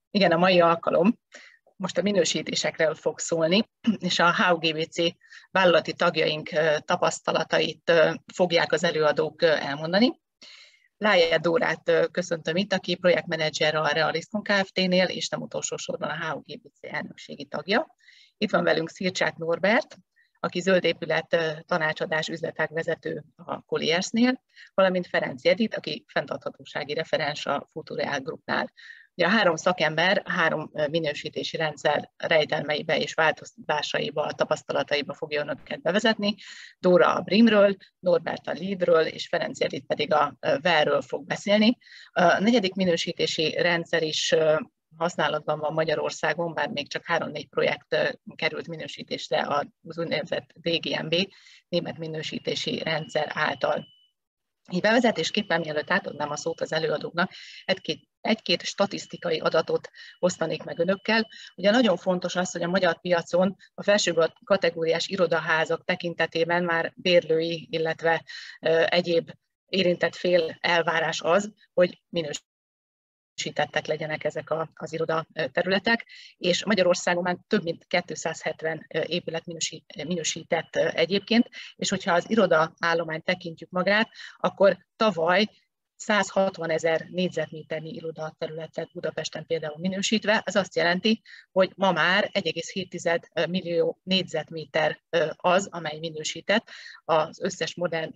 Igen, a mai alkalom most a minősítésekről fog szólni, és a HUGBC vállalati tagjaink tapasztalatait fogják az előadók elmondani. Lájer Dórát köszöntöm itt, aki projektmenedzser a Realiszkon Kft-nél, és nem utolsó sorban a HUGBC elnökségi tagja. Itt van velünk Szircsák Norbert, aki zöld épület tanácsadás üzletág vezető a Colliers-nél, valamint Ferenc Edith, aki fenntarthatósági referens a Futureal Groupnál. Ugye a három szakember három minősítési rendszer rejtelmeibe és változásaiba, tapasztalataiba fogja önöket bevezetni. Dóra a BREEAM-ről, Norbert a LEED-ről, és Ferenc Edith pedig a WELL-ről fog beszélni. A negyedik minősítési rendszer is használatban van Magyarországon, bár még csak 3-4 projekt került minősítésre az úgynevezett DGNB, német minősítési rendszer által. Így bevezetésképpen, mielőtt átadnám a szót az előadóknak, egy-két statisztikai adatot osztanék meg önökkel. Ugye nagyon fontos az, hogy a magyar piacon a felső kategóriás irodaházak tekintetében már bérlői, illetve egyéb érintett fél elvárás az, hogy minősítettek legyenek ezek az irodaterületek, és Magyarországon már több mint 270 épület minősített egyébként, és hogyha az irodaállományt tekintjük magát, akkor tavaly 160 000 négyzetméternyi irodaterületet Budapesten például minősítve, az azt jelenti, hogy ma már 1,7 millió négyzetméter az, amely minősített az összes modern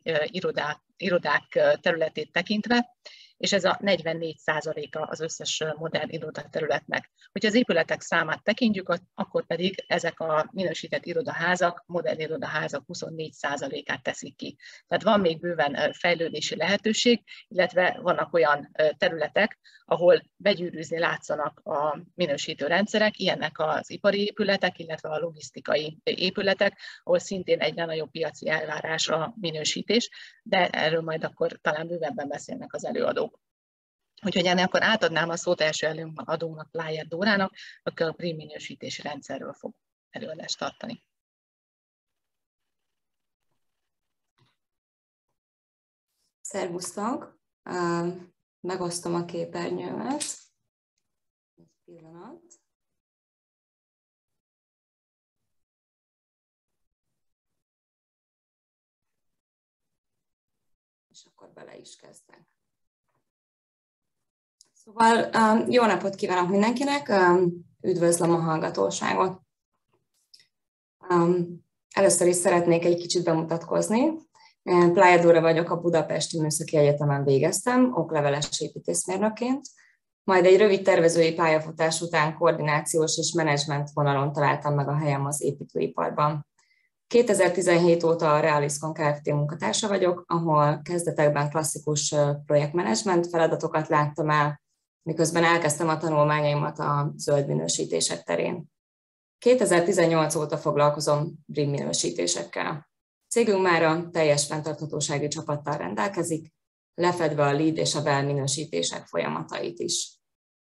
irodák területét tekintve, és ez a 44%-a az összes modern irodaterületnek. Hogyha az épületek számát tekintjük, akkor pedig ezek a minősített irodaházak, modern irodaházak 24%-át teszik ki. Tehát van még bőven fejlődési lehetőség, illetve vannak olyan területek, ahol begyűrűzni látszanak a minősítő rendszerek, ilyenek az ipari épületek, illetve a logisztikai épületek, ahol szintén egyre nagyobb piaci elvárás a minősítés, de erről majd akkor talán bővebben beszélnek az előadók. Úgyhogy ennek akkor átadnám a szót első előadónak, Lájer Dórának, aki a BREEAM minősítési rendszerről fog előadást tartani. Szervusztok! Megosztom a képernyőmet. Egy pillanat. És akkor bele is kezdek. Szóval jó napot kívánok mindenkinek, üdvözlöm a hallgatóságot. Először is szeretnék egy kicsit bemutatkozni. Lájer Dóra vagyok, a Budapesti Műszaki Egyetemen végeztem, okleveles építészmérnökként, majd egy rövid tervezői pályafutás után koordinációs és menedzsment vonalon találtam meg a helyem az építőiparban. 2017 óta a Realiszkon Kft. Munkatársa vagyok, ahol kezdetekben klasszikus projektmenedzsment feladatokat láttam el, miközben elkezdtem a tanulmányaimat a zöld minősítések terén. 2018 óta foglalkozom BREEAM minősítésekkel. Cégünk mára teljes fenntarthatósági csapattal rendelkezik, lefedve a LEED és a WELL minősítések folyamatait is.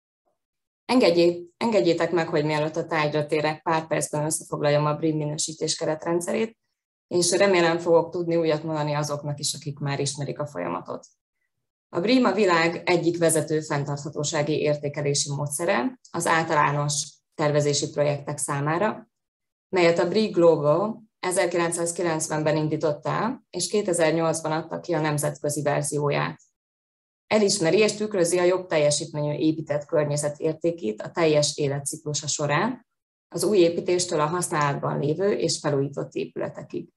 Engedjétek meg, hogy mielőtt a tárgyra térek, pár percben összefoglaljam a BREEAM minősítés keretrendszerét, és remélem fogok tudni újat mondani azoknak is, akik már ismerik a folyamatot. A BREEAM a világ egyik vezető fenntarthatósági értékelési módszere az általános tervezési projektek számára, melyet a BREEAM Global 1990-ben indította el, és 2008-ban adta ki a nemzetközi verzióját. Elismeri és tükrözi a jobb teljesítményű épített környezet értékét a teljes életciklusa során, az új építéstől a használatban lévő és felújított épületekig.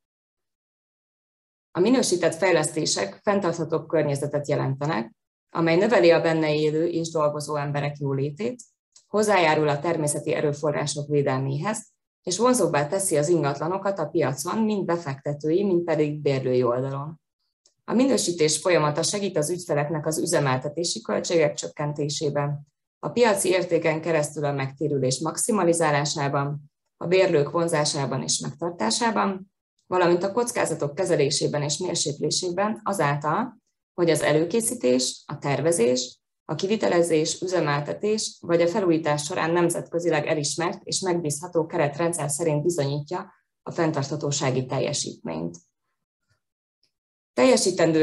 A minősített fejlesztések fenntartható környezetet jelentenek, amely növeli a benne élő és dolgozó emberek jólétét, hozzájárul a természeti erőforrások védelméhez, és vonzóbbá teszi az ingatlanokat a piacon, mind befektetői, mind pedig bérlői oldalon. A minősítés folyamata segít az ügyfeleknek az üzemeltetési költségek csökkentésében, a piaci értéken keresztül a megtérülés maximalizálásában, a bérlők vonzásában és megtartásában, valamint a kockázatok kezelésében és mérséklésében azáltal, hogy az előkészítés, a tervezés, a kivitelezés, üzemeltetés vagy a felújítás során nemzetközileg elismert és megbízható keretrendszer szerint bizonyítja a fenntarthatósági teljesítményt. Teljesítendő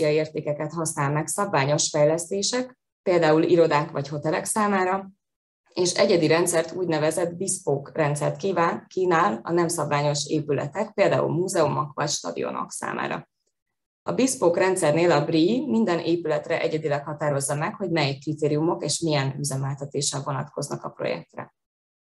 referenciaértékeket használ meg szabványos fejlesztések, például irodák vagy hotelek számára, és egyedi rendszert, úgynevezett bespoke rendszert kínál a nem szabványos épületek, például múzeumok vagy stadionok számára. A bespoke rendszernél a BRI minden épületre egyedileg határozza meg, hogy mely kritériumok és milyen üzemeltetéssel vonatkoznak a projektre.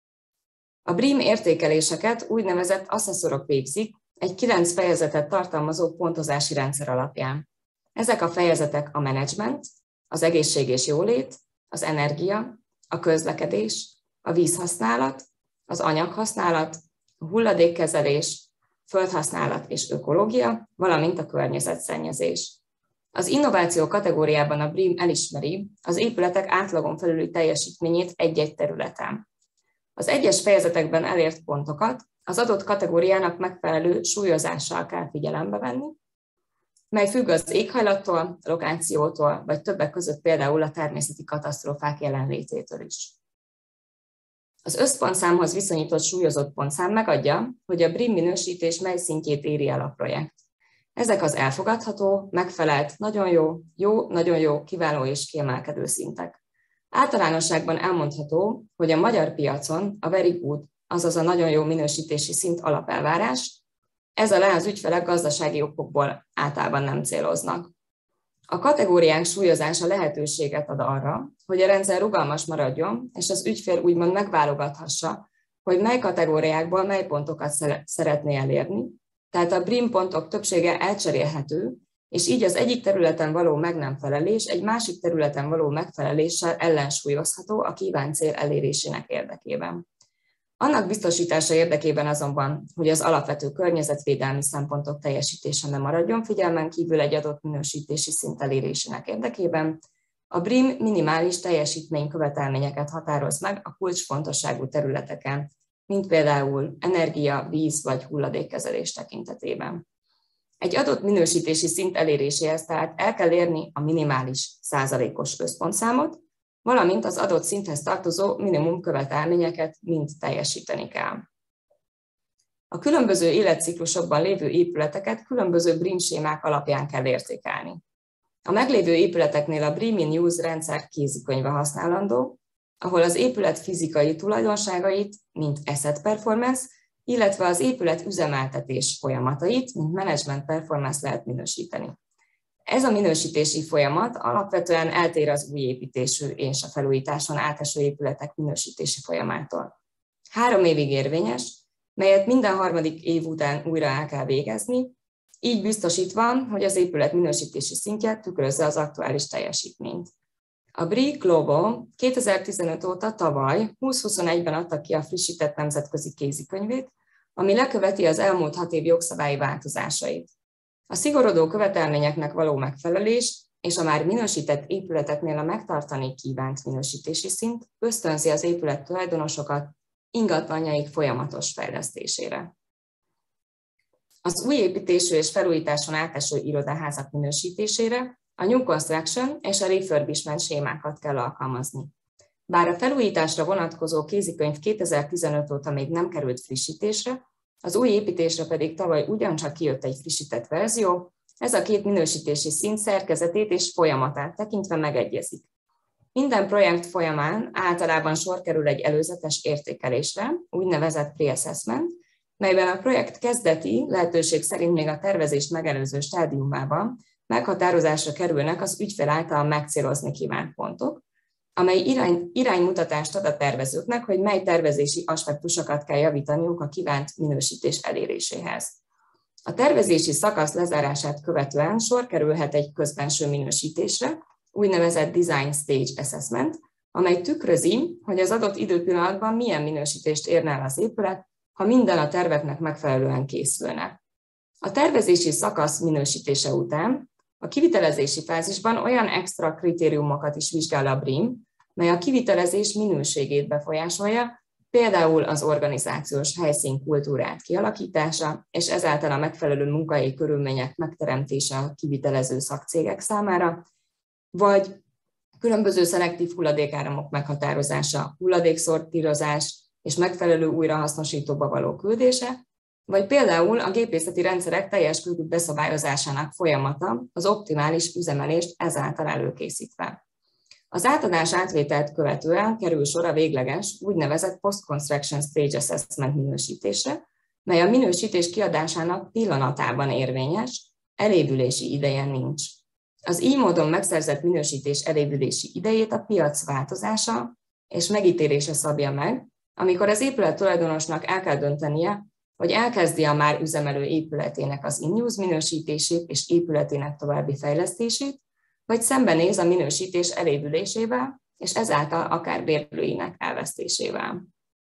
A BRIM értékeléseket úgynevezett asszesszorok végzik egy 9 fejezetet tartalmazó pontozási rendszer alapján. Ezek a fejezetek a menedzsment, az egészség és jólét, az energia, a közlekedés, a vízhasználat, az anyaghasználat, a hulladékkezelés, földhasználat és ökológia, valamint a környezetszennyezés. Az innováció kategóriában a BRIM elismeri az épületek átlagon felüli teljesítményét egy-egy területen. Az egyes fejezetekben elért pontokat az adott kategóriának megfelelő súlyozással kell figyelembe venni, mely függ az éghajlattól, lokációtól, vagy többek között például a természeti katasztrófák jelenlététől is. Az összpontszámhoz viszonyított súlyozott pontszám megadja, hogy a BRIM minősítés mely szintjét éri el a projekt. Ezek az elfogadható, megfelelt, nagyon jó, nagyon jó, kiváló és kiemelkedő szintek. Általánosságban elmondható, hogy a magyar piacon a very good, azaz a nagyon jó minősítési szint alapelvárás, ez alá az ügyfelek gazdasági okokból általában nem céloznak. A kategóriánk súlyozása lehetőséget ad arra, hogy a rendszer rugalmas maradjon, és az ügyfél úgymond megválogathassa, hogy mely kategóriákból mely pontokat szeretné elérni. Tehát a BRIM pontok többsége elcserélhető, és így az egyik területen való meg nem felelés egy másik területen való megfeleléssel ellensúlyozható a kívánt cél elérésének érdekében. Annak biztosítása érdekében azonban, hogy az alapvető környezetvédelmi szempontok teljesítése ne maradjon figyelmen kívül egy adott minősítési szint elérésének érdekében, a BRIM minimális teljesítménykövetelményeket határoz meg a kulcsfontosságú területeken, mint például energia, víz vagy hulladékkezelés tekintetében. Egy adott minősítési szint eléréséhez tehát el kell érni a minimális százalékos összpontszámot, valamint az adott szinthez tartozó minimum követelményeket mind teljesíteni kell. A különböző életciklusokban lévő épületeket különböző BRIM sémák alapján kell értékelni. A meglévő épületeknél a BRIM in Use rendszer kézikönyve használandó, ahol az épület fizikai tulajdonságait, mint asset performance, illetve az épület üzemeltetés folyamatait, mint management performance lehet minősíteni. Ez a minősítési folyamat alapvetően eltér az új építésű és a felújításon áteső épületek minősítési folyamától. 3 évig érvényes, melyet minden harmadik év után újra el kell végezni, így biztosítva, hogy az épület minősítési szintje tükrözze az aktuális teljesítményt. A BRI Global 2015 óta tavaly 2021-ben adta ki a frissített nemzetközi kézikönyvét, ami leköveti az elmúlt 6 év jogszabályi változásait. A szigorodó követelményeknek való megfelelés és a már minősített épületeknél a megtartani kívánt minősítési szint ösztönzi az épület tulajdonosokat ingatlanjaik folyamatos fejlesztésére. Az új építésű és felújításon áteső irodaházak minősítésére a New Construction és a Refurbishment sémákat kell alkalmazni. Bár a felújításra vonatkozó kézikönyv 2015 óta még nem került frissítésre, az új építésre pedig tavaly ugyancsak kijött egy frissített verzió, ez a két minősítési szint szerkezetét és folyamatát tekintve megegyezik. Minden projekt folyamán általában sor kerül egy előzetes értékelésre, úgynevezett pre-assessment, melyben a projekt kezdeti, lehetőség szerint még a tervezést megelőző stádiumában meghatározásra kerülnek az ügyfél által megcélozni kívánt pontok, amely iránymutatást ad a tervezőknek, hogy mely tervezési aspektusokat kell javítaniuk a kívánt minősítés eléréséhez. A tervezési szakasz lezárását követően sor kerülhet egy közbenső minősítésre, úgynevezett Design Stage Assessment, amely tükrözi, hogy az adott időpillanatban milyen minősítést érne el az épület, ha minden a terveknek megfelelően készülne. A tervezési szakasz minősítése után a kivitelezési fázisban olyan extra kritériumokat is vizsgál a BRIM, mely a kivitelezés minőségét befolyásolja, például az organizációs helyszín kultúrát kialakítása, és ezáltal a megfelelő munkahelyi körülmények megteremtése a kivitelező szakcégek számára, vagy különböző szelektív hulladékáramok meghatározása, hulladékszortírozás és megfelelő újrahasznosítóba való küldése, vagy például a gépészeti rendszerek teljes körű beszabályozásának folyamata, az optimális üzemelést ezáltal előkészítve. Az átadás átvételt követően kerül sor a végleges, úgynevezett Post-Construction Stage Assessment minősítésre, mely a minősítés kiadásának pillanatában érvényes, elévülési ideje nincs. Az így módon megszerzett minősítés elévülési idejét a piac változása és megítélése szabja meg, amikor az épület tulajdonosnak el kell döntenie, hogy elkezdi a már üzemelő épületének az in-use minősítését és épületének további fejlesztését, vagy szembenéz a minősítés elévülésével, és ezáltal akár bérlőinek elvesztésével.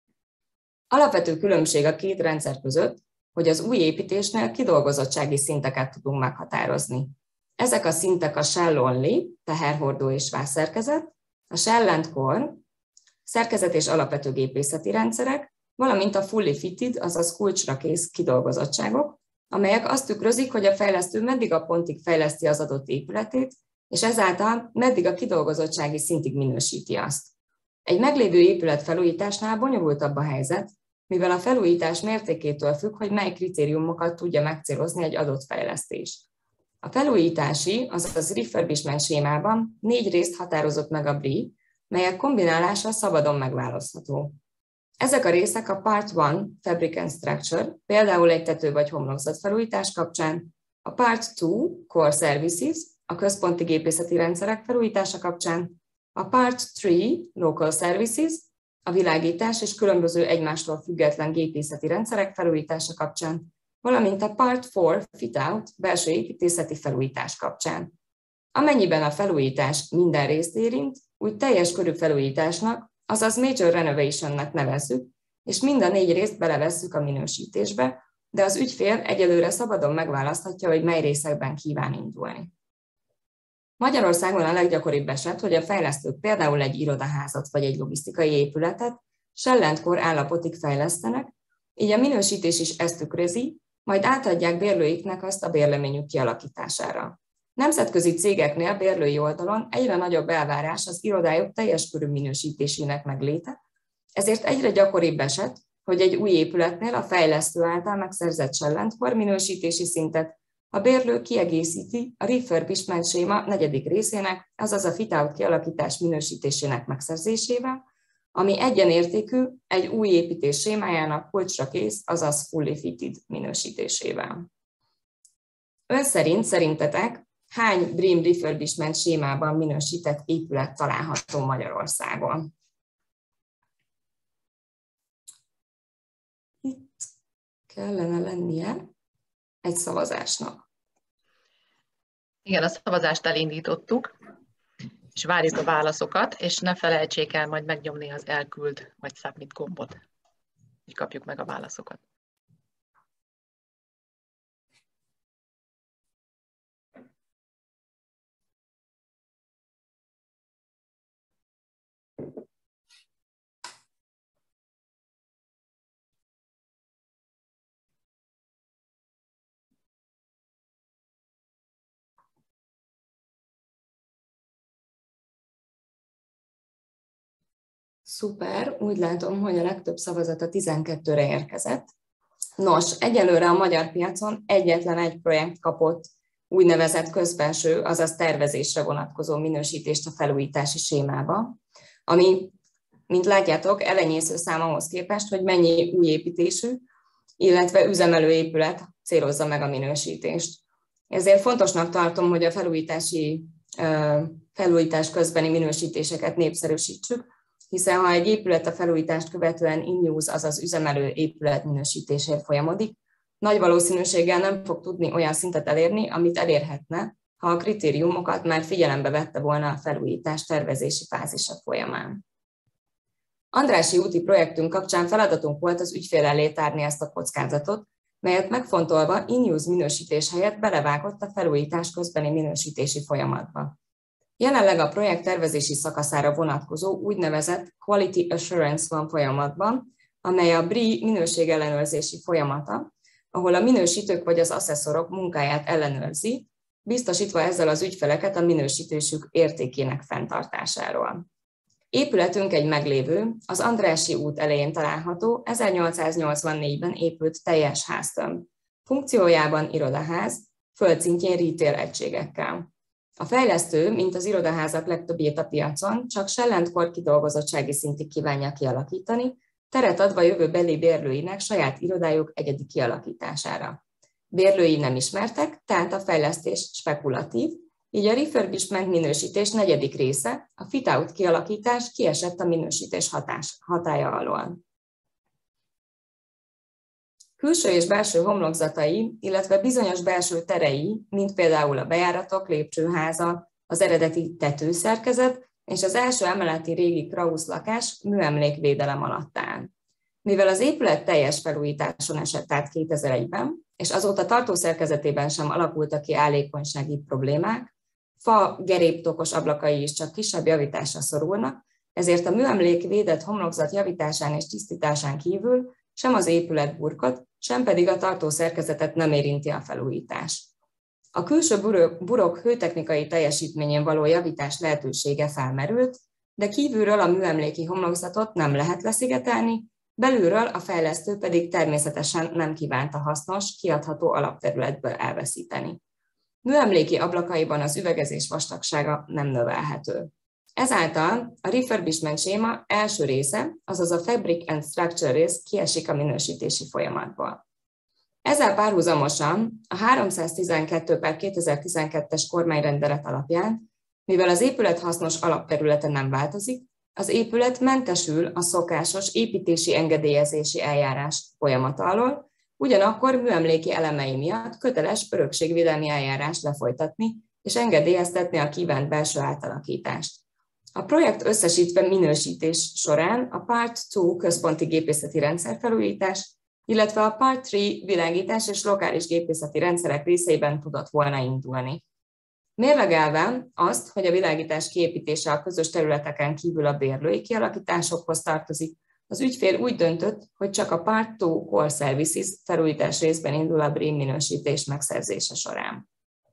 Alapvető különbség a két rendszer között, hogy az új építésnél kidolgozottsági szinteket tudunk meghatározni. Ezek a szintek a shell only, teherhordó és vászszerkezet, a shell and core, szerkezet és alapvető gépészeti rendszerek, valamint a fully fitted, azaz kulcsra kész kidolgozottságok, amelyek azt tükrözik, hogy a fejlesztő meddig a pontig fejleszti az adott épületét, és ezáltal meddig a kidolgozottsági szintig minősíti azt. Egy meglévő épület felújításnál bonyolultabb a helyzet, mivel a felújítás mértékétől függ, hogy mely kritériumokat tudja megcélozni egy adott fejlesztés. A felújítási, azaz refurbishment sémában 4 részt határozott meg a BRI, melyek kombinálása szabadon megválasztható. Ezek a részek a Part 1 Fabric and Structure, például egy tető vagy homlokzat felújítás kapcsán, a Part 2 Core Services, a központi gépészeti rendszerek felújítása kapcsán, a Part 3 Local Services, a világítás és különböző egymástól független gépészeti rendszerek felújítása kapcsán, valamint a Part 4 Fit-out belső építészeti felújítás kapcsán. Amennyiben a felújítás minden részt érint, úgy teljes körű felújításnak, azaz Major Renovationnek nevezzük, és mind a 4 részt belevesszük a minősítésbe, de az ügyfél egyelőre szabadon megválaszthatja, hogy mely részekben kíván indulni. Magyarországon a leggyakoribb eset, hogy a fejlesztők például egy irodaházat vagy egy logisztikai épületet shell and core állapotig fejlesztenek, így a minősítés is ezt tükrözi, majd átadják bérlőiknek azt a bérleményük kialakítására. Nemzetközi cégeknél bérlői oldalon egyre nagyobb elvárás az irodájuk teljes körű minősítésének megléte, ezért egyre gyakoribb eset, hogy egy új épületnél a fejlesztő által megszerzett shell and core minősítési szintet a bérlő kiegészíti a refurbishment séma 4. részének, azaz a fit-out kialakítás minősítésének megszerzésével, ami egyenértékű egy új építés sémájának kulcsra kész, azaz fully fitted minősítésével. Ön szerintetek hány BREEAM refurbishment sémában minősített épület található Magyarországon? Itt kellene lennie egy szavazásnak. Igen, a szavazást elindítottuk, és várjuk a válaszokat, és ne felejtsék el majd megnyomni az elküld vagy submit gombot, hogy kapjuk meg a válaszokat. Szuper, úgy látom, hogy a legtöbb szavazat a 12-re érkezett. Nos, egyelőre a magyar piacon egyetlen egy projekt kapott úgynevezett közbenső, azaz tervezésre vonatkozó minősítést a felújítási sémába, ami, mint látjátok, elenyésző szám ahhoz képest, hogy mennyi új építésű, illetve üzemelő épület célozza meg a minősítést. Ezért fontosnak tartom, hogy a felújítás közbeni minősítéseket népszerűsítsük, hiszen ha egy épület a felújítást követően in-use, azaz üzemelő épület minősítésért folyamodik, nagy valószínűséggel nem fog tudni olyan szintet elérni, amit elérhetne, ha a kritériumokat már figyelembe vette volna a felújítás tervezési fázisa folyamán. Andrássy úti projektünk kapcsán feladatunk volt az ügyfél elé tárni ezt a kockázatot, melyet megfontolva in-use minősítés helyett belevágott a felújítás közbeni minősítési folyamatba. Jelenleg a projekt tervezési szakaszára vonatkozó úgynevezett Quality Assurance van folyamatban, amely a BRI minőségellenőrzési folyamata, ahol a minősítők vagy az asszesszorok munkáját ellenőrzi, biztosítva ezzel az ügyfeleket a minősítésük értékének fenntartásáról. Épületünk egy meglévő, az Andrássy út elején található, 1884-ben épült teljes háztömb. Funkciójában irodaház, földszintjén retail egységekkel. A fejlesztő, mint az irodaházak legtöbbjét a piacon, csak Shell&Core kidolgozottsági szintig kívánja kialakítani, teret adva jövőbeli bérlőinek saját irodájuk egyedi kialakítására. Bérlői nem ismertek, tehát a fejlesztés spekulatív, így a refurbishment minősítés negyedik része, a fit-out kialakítás kiesett a minősítés hatálya alól. Külső és belső homlokzatai, illetve bizonyos belső terei, mint például a bejáratok, lépcsőháza, az eredeti tetőszerkezet és az első emeleti régi Krausz lakás műemlékvédelem alatt áll. Mivel az épület teljes felújításon esett át 2001-ben, és azóta tartószerkezetében sem alakultak ki állékonysági problémák, fa geréptokos ablakai is csak kisebb javításra szorulnak, ezért a műemlék védett homlokzat javításán és tisztításán kívül sem az épület burkot, sem pedig a tartószerkezetet nem érinti a felújítás. A külső burok hőtechnikai teljesítményén való javítás lehetősége felmerült, de kívülről a műemléki homlokzatot nem lehet leszigetelni, belülről a fejlesztő pedig természetesen nem kívánta hasznos, kiadható alapterületből elveszíteni. Műemléki ablakaiban az üvegezés vastagsága nem növelhető. Ezáltal a refurbishment séma első része, azaz a fabric and structure rész kiesik a minősítési folyamatból. Ezzel párhuzamosan a 312/2012-es kormányrendelet alapján, mivel az épület hasznos alapterülete nem változik, az épület mentesül a szokásos építési engedélyezési eljárás folyamata alól, ugyanakkor műemléki elemei miatt köteles örökségvédelmi eljárást lefolytatni és engedélyeztetni a kívánt belső átalakítást. A projekt összesítve minősítés során a Part 2 központi gépészeti rendszerfelújítás, illetve a Part 3 világítás és lokális gépészeti rendszerek részeiben tudott volna indulni. Mérlegelve azt, hogy a világítás kiépítése a közös területeken kívül a bérlői kialakításokhoz tartozik, az ügyfél úgy döntött, hogy csak a Part 2 Core Services felújítás részben indul a BREEAM minősítés megszerzése során.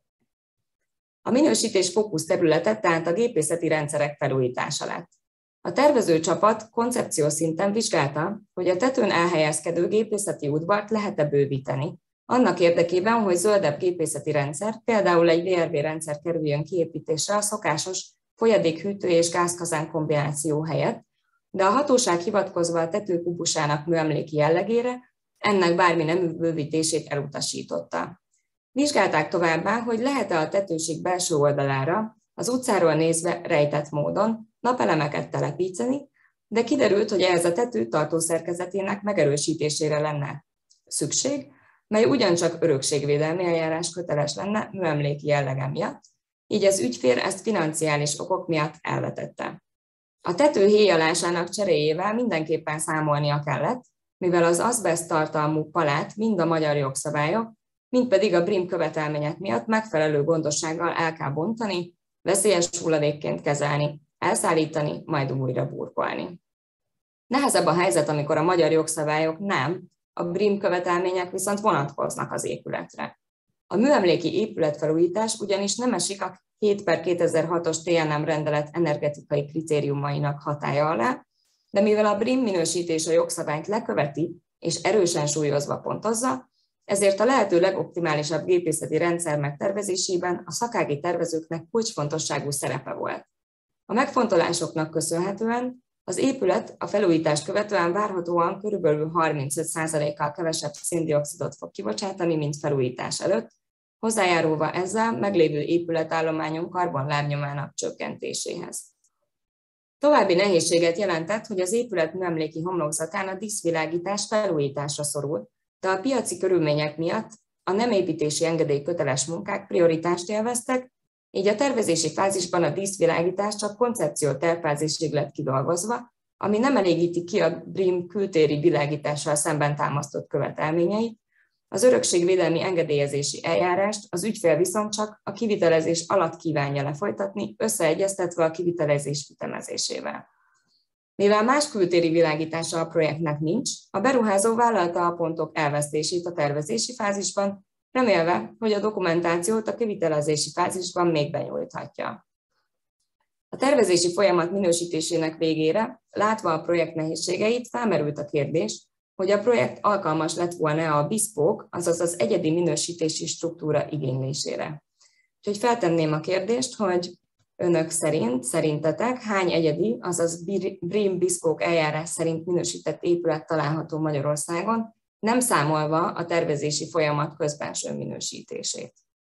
A minősítés fókusz területe tehát a gépészeti rendszerek felújítása lett. A tervező csapat koncepció szinten vizsgálta, hogy a tetőn elhelyezkedő gépészeti udvart lehet-e bővíteni, annak érdekében, hogy zöldebb gépészeti rendszer, például egy VRV rendszer kerüljön kiépítésre a szokásos folyadékhűtő és gázkazán kombináció helyett, de a hatóság hivatkozva a tető kubusának műemléki jellegére ennek bármi nemű bővítését elutasította. Vizsgálták továbbá, hogy lehet-e a tetőség belső oldalára az utcáról nézve rejtett módon napelemeket telepíteni, de kiderült, hogy ehhez a tető tartószerkezetének megerősítésére lenne szükség, mely ugyancsak örökségvédelmi eljárás köteles lenne műemléki jellege miatt, így az ügyfél ezt financiális okok miatt elvetette. A tető héjalásának cseréjével mindenképpen számolnia kellett, mivel az azbeszt tartalmú palát mind a magyar jogszabályok, mind pedig a BREEAM követelmények miatt megfelelő gondossággal el kell bontani, veszélyes hulladékként kezelni, elszállítani, majd újra burkolni. Nehezebb a helyzet, amikor a magyar jogszabályok nem, a BREEAM követelmények viszont vonatkoznak az épületre. A műemléki épületfelújítás ugyanis nem esik a 7/2006-os TNM rendelet energetikai kritériumainak hatálya alá, de mivel a BREEAM minősítés a jogszabályt leköveti és erősen súlyozva pontozza, ezért a lehető legoptimálisabb gépészeti rendszer megtervezésében a szakági tervezőknek kulcsfontosságú szerepe volt. A megfontolásoknak köszönhetően az épület a felújítást követően várhatóan körülbelül 35%-kal kevesebb szén-dioxidot fog kibocsátani, mint felújítás előtt, hozzájárulva ezzel meglévő épületállományunk karbonlábnyomának csökkentéséhez. További nehézséget jelentett, hogy az épület műemléki homlokzatán a díszvilágítás felújításra szorult, de a piaci körülmények miatt a nem építési engedély köteles munkák prioritást élveztek, így a tervezési fázisban a díszvilágítás csak koncepció tervfázisig lett kidolgozva, ami nem elégíti ki a BREEAM kültéri világítással szemben támasztott követelményeit, az örökségvédelmi engedélyezési eljárást az ügyfél viszont csak a kivitelezés alatt kívánja lefolytatni, összeegyeztetve a kivitelezés ütemezésével. Mivel más kültéri világítása a projektnek nincs, a beruházó vállalta a pontok elvesztését a tervezési fázisban, remélve, hogy a dokumentációt a kivitelezési fázisban még benyújthatja. A tervezési folyamat minősítésének végére, látva a projekt nehézségeit, felmerült a kérdés, hogy a projekt alkalmas lett volna a bespoke, azaz az egyedi minősítési struktúra igénylésére. Úgyhogy feltenném a kérdést, hogy önök szerintetek hány egyedi, azaz BREEAM Bespoke eljárás szerint minősített épület található Magyarországon, nem számolva a tervezési folyamat közbenső minősítését?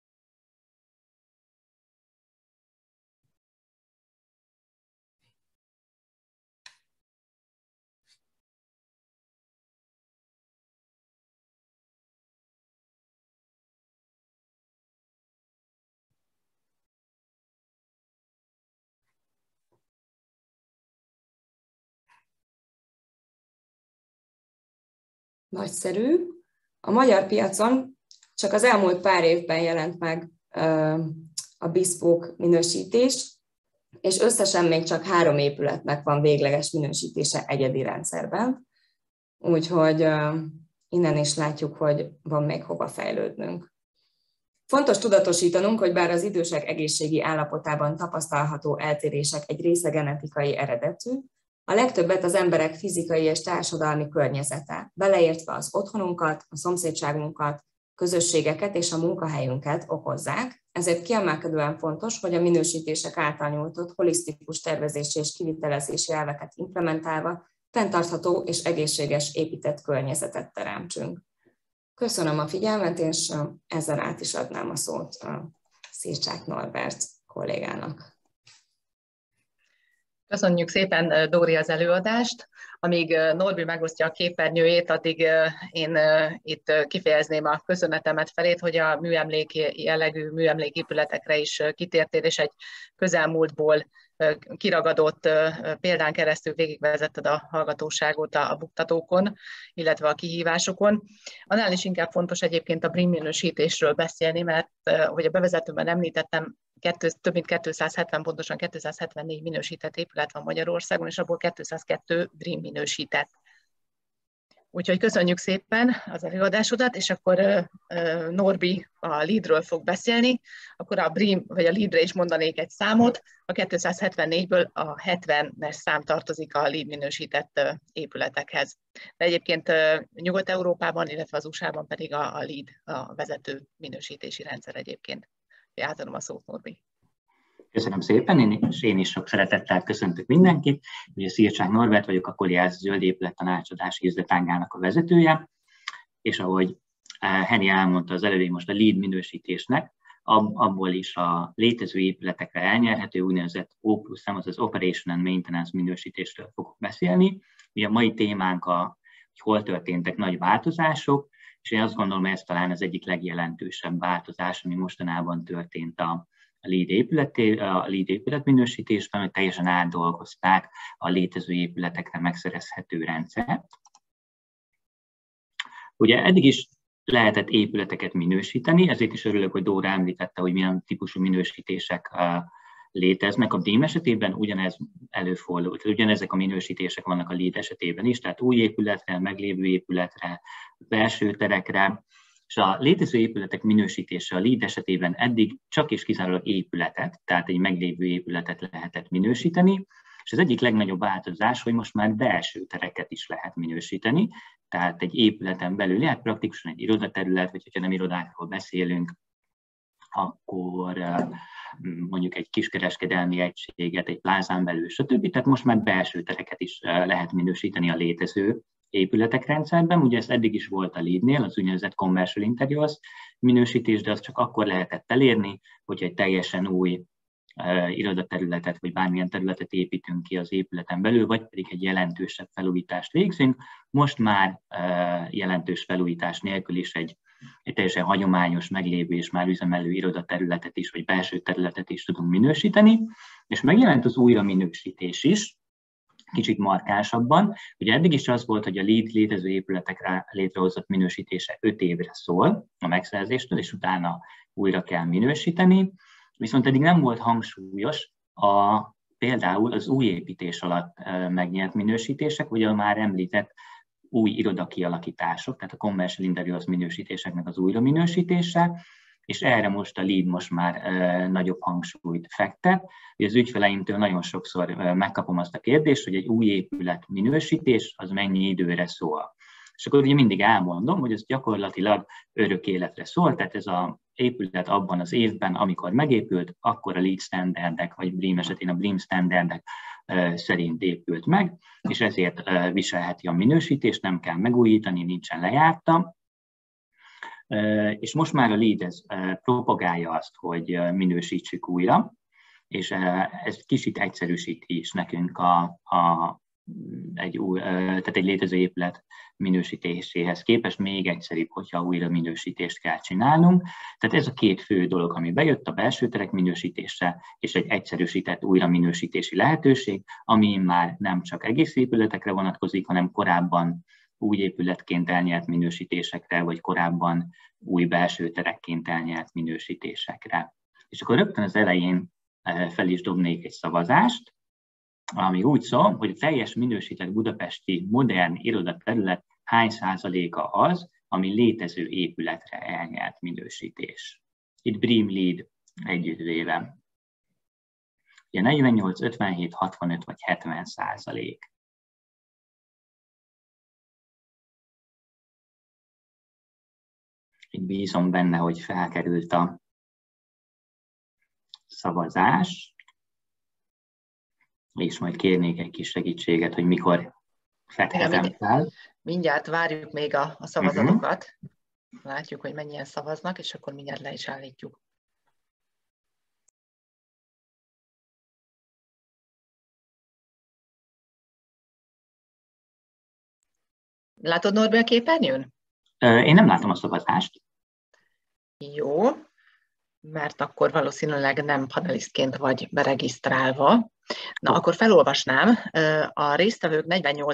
Nagyszerű. A magyar piacon csak az elmúlt pár évben jelent meg a bespoke minősítés, és összesen még csak 3 épületnek van végleges minősítése egyedi rendszerben. Úgyhogy innen is látjuk, hogy van még hova fejlődnünk. Fontos tudatosítanunk, hogy bár az idősek egészségi állapotában tapasztalható eltérések egy része genetikai eredetű, a legtöbbet az emberek fizikai és társadalmi környezete, beleértve az otthonunkat, a szomszédságunkat, közösségeket és a munkahelyünket okozzák, ezért kiemelkedően fontos, hogy a minősítések által nyújtott holisztikus tervezési és kivitelezési elveket implementálva fenntartható és egészséges épített környezetet teremtsünk. Köszönöm a figyelmet, és ezzel át is adnám a szót a Szircsák Norbert kollégának. Köszönjük szépen, Dóri, az előadást. Amíg Norbi megosztja a képernyőjét, addig én itt kifejezném a köszönetemet felét, hogy a műemlék jellegű műemléképületekre is kitértél, és egy közelmúltból kiragadott példán keresztül végigvezetted a hallgatóságot a buktatókon, illetve a kihívásokon. Annál is inkább fontos egyébként a BREEAM minősítésről beszélni, mert hogy a bevezetőben említettem, több mint 270, pontosan 274 minősített épület van Magyarországon, és abból 202 BREEAM minősített. Úgyhogy köszönjük szépen az előadásodat, és akkor Norbi a LEED-ről fog beszélni, akkor a BREEAM vagy a LEED-re is mondanék egy számot, a 274-ből a 70-es szám tartozik a LEED minősített épületekhez. De egyébként Nyugat-Európában, illetve az USA-ban pedig a LEED a vezető minősítési rendszer egyébként. Átadom a szót, Norbi. Köszönöm szépen, én is sok szeretettel köszöntök mindenkit. Ugye Szircsák Norbert vagyok, a Koliász Zöld Épület Tanácsadási Üzletágának a vezetője, és ahogy Henny elmondta az előbb, most a LEED minősítésnek, abból is a létező épületekre elnyerhető úgynevezett O+M, azaz Operation and Maintenance minősítésről fogok beszélni. Ugye a mai témánk, hogy hol történtek nagy változások, és én azt gondolom, ez talán az egyik legjelentősebb változás, ami mostanában történt a LEED épületminősítésben, hogy teljesen átdolgozták a létező épületekre megszerezhető rendszert. Ugye eddig is lehetett épületeket minősíteni, ezért is örülök, hogy Dóra említette, hogy milyen típusú minősítések léteznek. A BREEAM esetében ugyanez előfordult, ugyanezek a minősítések vannak a LEED esetében is, tehát új épületre, meglévő épületre, belső terekre, és a létező épületek minősítése a LEED esetében eddig csak és kizárólag épületet, tehát egy meglévő épületet lehetett minősíteni, és az egyik legnagyobb változás, hogy most már belső tereket is lehet minősíteni, tehát egy épületen belül lehet praktikusan egy irodaterület, vagy hogyha nem irodákról beszélünk, akkor mondjuk egy kiskereskedelmi egységet, egy plázán belül, stb. Tehát most már belső tereket is lehet minősíteni a létező épületek rendszerben. Ugye ez eddig is volt a LEED-nél, az úgynevezett Commercial Interiors minősítés, de azt csak akkor lehetett elérni, hogyha egy teljesen új irodaterületet, vagy bármilyen területet építünk ki az épületen belül, vagy pedig egy jelentősebb felújítást végzünk. Most már jelentős felújítás nélkül is egy teljesen hagyományos, meglévő és már üzemelő irodaterületet is, vagy belső területet is tudunk minősíteni, és megjelent az újraminősítés is, kicsit markánsabban. Ugye eddig is az volt, hogy a LEED létező épületekre létrehozott minősítése 5 évre szól a megszerzéstől, és utána újra kell minősíteni. Viszont eddig nem volt hangsúlyos például az új építés alatt megnyert minősítések, vagy a már említett új irodakialakítások, tehát a Commercial Interiors minősítéseknek az újraminősítése, és erre most a LEED most már nagyobb hangsúlyt fektet. Az ügyfeleimtől nagyon sokszor megkapom azt a kérdést, hogy egy új épület minősítés az mennyi időre szól. És akkor ugye mindig elmondom, hogy ez gyakorlatilag örök életre szól, tehát ez a épület abban az évben, amikor megépült, akkor a LEED standardek, vagy BREEAM esetén a BREEAM standardek szerint épült meg, és ezért viselheti a minősítést, nem kell megújítani, nincsen lejárta. És most már a LEED propagálja azt, hogy minősítsük újra, és ez kicsit egyszerűsíti is nekünk tehát egy létező épület minősítéséhez képest még egyszerűbb, hogyha újra minősítést kell csinálnunk. Tehát ez a két fő dolog, ami bejött, a belső terek minősítése és egy egyszerűsített újra minősítési lehetőség, ami már nem csak egész épületekre vonatkozik, hanem korábban új épületként elnyert minősítésekre, vagy korábban új belső terekként elnyert minősítésekre. És akkor rögtön az elején fel is dobnék egy szavazást, ami úgy szól, hogy a teljes minősített budapesti modern irodaterület hány százaléka az, ami létező épületre elnyert minősítés. Itt BREEAM LEED együttvéve. Ugye 48, 57, 65 vagy 70%. Így bízom benne, hogy felkerült a szavazás, és majd kérnék egy kis segítséget, hogy mikor fedhetem fel. Mindjárt várjuk még a szavazatokat. Látjuk, hogy mennyien szavaznak, és akkor mindjárt le is állítjuk. Látod, Norbi, a képernyőn? Én nem látom a szavazást. Jó, mert akkor valószínűleg nem panelisztként vagy beregisztrálva. Na, akkor felolvasnám. A résztvevők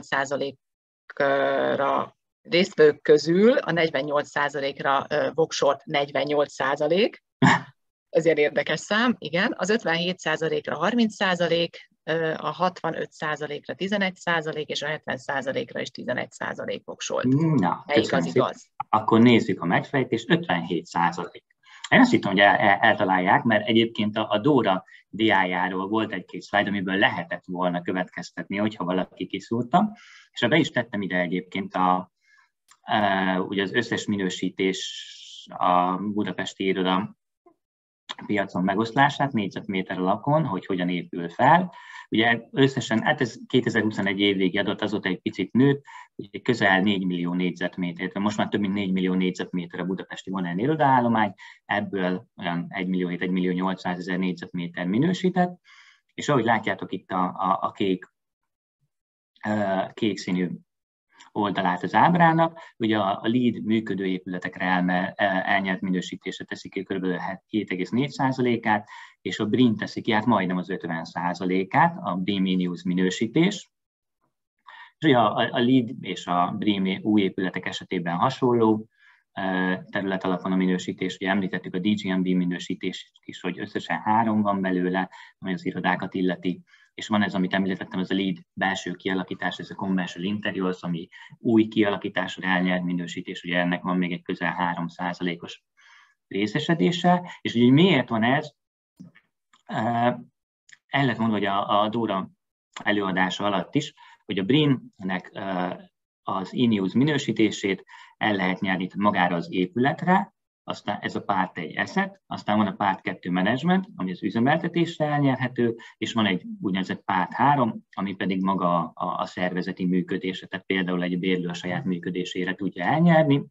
48%-ra résztvevők közül a 48%-ra voksolt 48%. Ez ilyen érdekes szám, igen. Az 57%-ra 30%, a 65%-ra 11%, és a 70%-ra is 11% voksolt. Na, melyik az igaz? Akkor nézzük a megfejtést, 57%. Én azt hittem, hogy eltalálják, mert egyébként a Dóra diájáról volt egy-két slide, amiből lehetett volna következtetni, hogyha valaki kiszúrta, és be is tettem ide egyébként ugye az összes minősítés a budapesti iroda piacon megoszlását, négyzetméter alapon, hogy hogyan épül fel. Ugye összesen, hát ez 2021 év végi adat, azóta egy picit nőtt, ugye közel 4 millió négyzetméter, most már több mint 4 millió négyzetméter a budapesti modern irodaállomány, ebből olyan 1 millió 800 000 négyzetméter minősített, és ahogy látjátok itt a kék színű oldalát az ábrának, ugye a LEED működő épületekre elnyert minősítése teszik ki kb. 7,4%-át, és a BREEAM teszik ki majdnem az 50%-át, a BREEAM in-use minősítés. És ugye a LEED és a BREEAM új épületek esetében hasonló terület alapon a minősítés, ugye említettük a DGNB minősítést is, hogy összesen 3 van belőle, ami az irodákat illeti, és van ez, amit említettem, az a LEED belső kialakítás, ez a Commercial Interiors, ami új kialakításra elnyert minősítés, ugye ennek van még egy közel 3%-os részesedése, és ugye miért van ez? El lehet mondani, hogy a Dóra előadása alatt is, hogy a BREEAM-nek az in-use minősítését el lehet nyerni magára az épületre, aztán ez a Part 1 asset, aztán van a Part 2 management, ami az üzemeltetésre elnyerhető, és van egy úgynevezett Part 3, ami pedig maga a szervezeti működése, tehát például egy bérlő a saját működésére tudja elnyerni.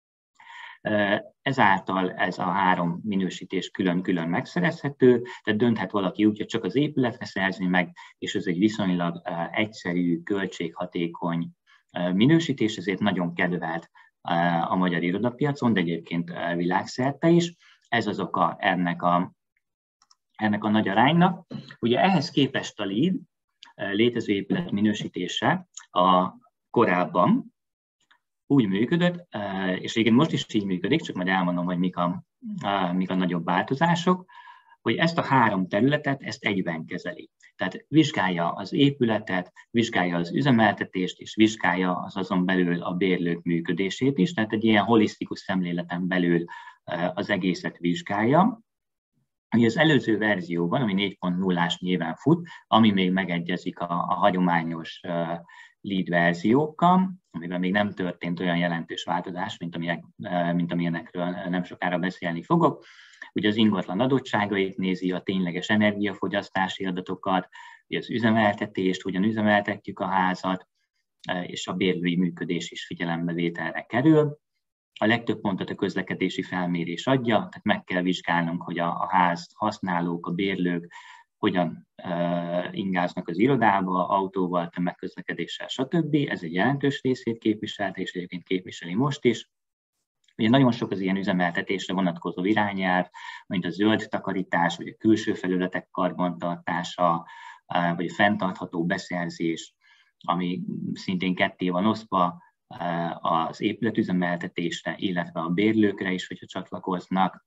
Ezáltal ez a 3 minősítés külön-külön megszerezhető, tehát dönthet valaki úgy, hogy csak az épületre szerzi meg, és ez egy viszonylag egyszerű, költséghatékony minősítés, ezért nagyon kedvelt a magyar irodapiacon, de egyébként világszerte is. Ez az oka ennek a nagy aránynak. Ugye ehhez képest a LEED létező épület minősítése a korábban úgy működött, és igen, most is így működik, csak majd elmondom, hogy mik a nagyobb változások, hogy ezt a 3 területet, ezt egyben kezeli. Tehát vizsgálja az épületet, vizsgálja az üzemeltetést, és vizsgálja az azon belül a bérlők működését is, tehát egy ilyen holisztikus szemléleten belül az egészet vizsgálja. Ugye az előző verzióban, ami 4.0-ás néven fut, ami még megegyezik a hagyományos lead verziókkal, amiben még nem történt olyan jelentős változás, mint amilyenekről nem sokára beszélni fogok. Ugye az ingatlan adottságait nézi, a tényleges energiafogyasztási adatokat, az üzemeltetést, hogyan üzemeltetjük a házat, és a bérlői működés is figyelembevételre kerül. A legtöbb pontot a közlekedési felmérés adja, tehát meg kell vizsgálnunk, hogy a ház használók, a bérlők hogyan ingáznak az irodába, autóval, tömegközlekedéssel, stb. Ez egy jelentős részét képviselte, és egyébként képviseli most is. Ugye nagyon sok az ilyen üzemeltetésre vonatkozó irányelv, mint a zöld takarítás, vagy a külső felületek karbantartása, vagy a fenntartható beszerzés, ami szintén ketté van osztva az épületüzemeltetésre, illetve a bérlőkre is, hogyha csatlakoznak.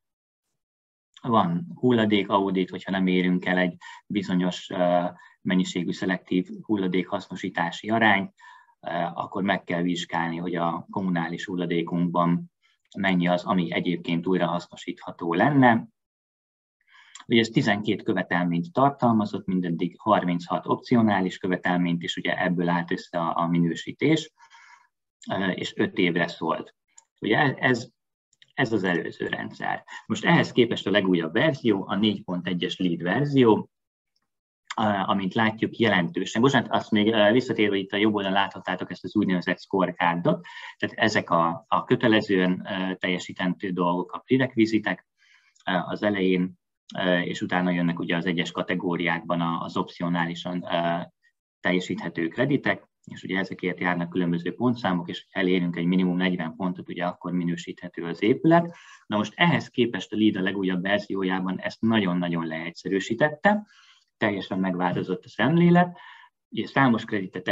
Van hulladék-audit, hogyha nem érünk el egy bizonyos mennyiségű szelektív hulladékhasznosítási arányt, akkor meg kell vizsgálni, hogy a kommunális hulladékunkban mennyi az, ami egyébként újrahasznosítható lenne. Ugye ez 12 követelményt tartalmazott, mindeddig 36 opcionális követelményt, és ugye ebből állt össze a minősítés, és 5 évre szólt. Ugye ez az előző rendszer. Most ehhez képest a legújabb verzió, a 4.1-es lead verzió, amint látjuk jelentősen. Bocsánat, azt még visszatérve itt a jobb oldalon láthattátok ezt az úgynevezett scorecardot, tehát ezek a kötelezően teljesítendő dolgok, a prerequisitek az elején, és utána jönnek ugye az egyes kategóriákban az opcionálisan teljesíthető kreditek, és ugye ezekért járnak különböző pontszámok, és ha elérünk egy minimum 40 pontot, ugye akkor minősíthető az épület. Na most ehhez képest a LEED a legújabb verziójában ezt nagyon-nagyon leegyszerűsítette, teljesen megváltozott a szemlélet, ugye számos kreditet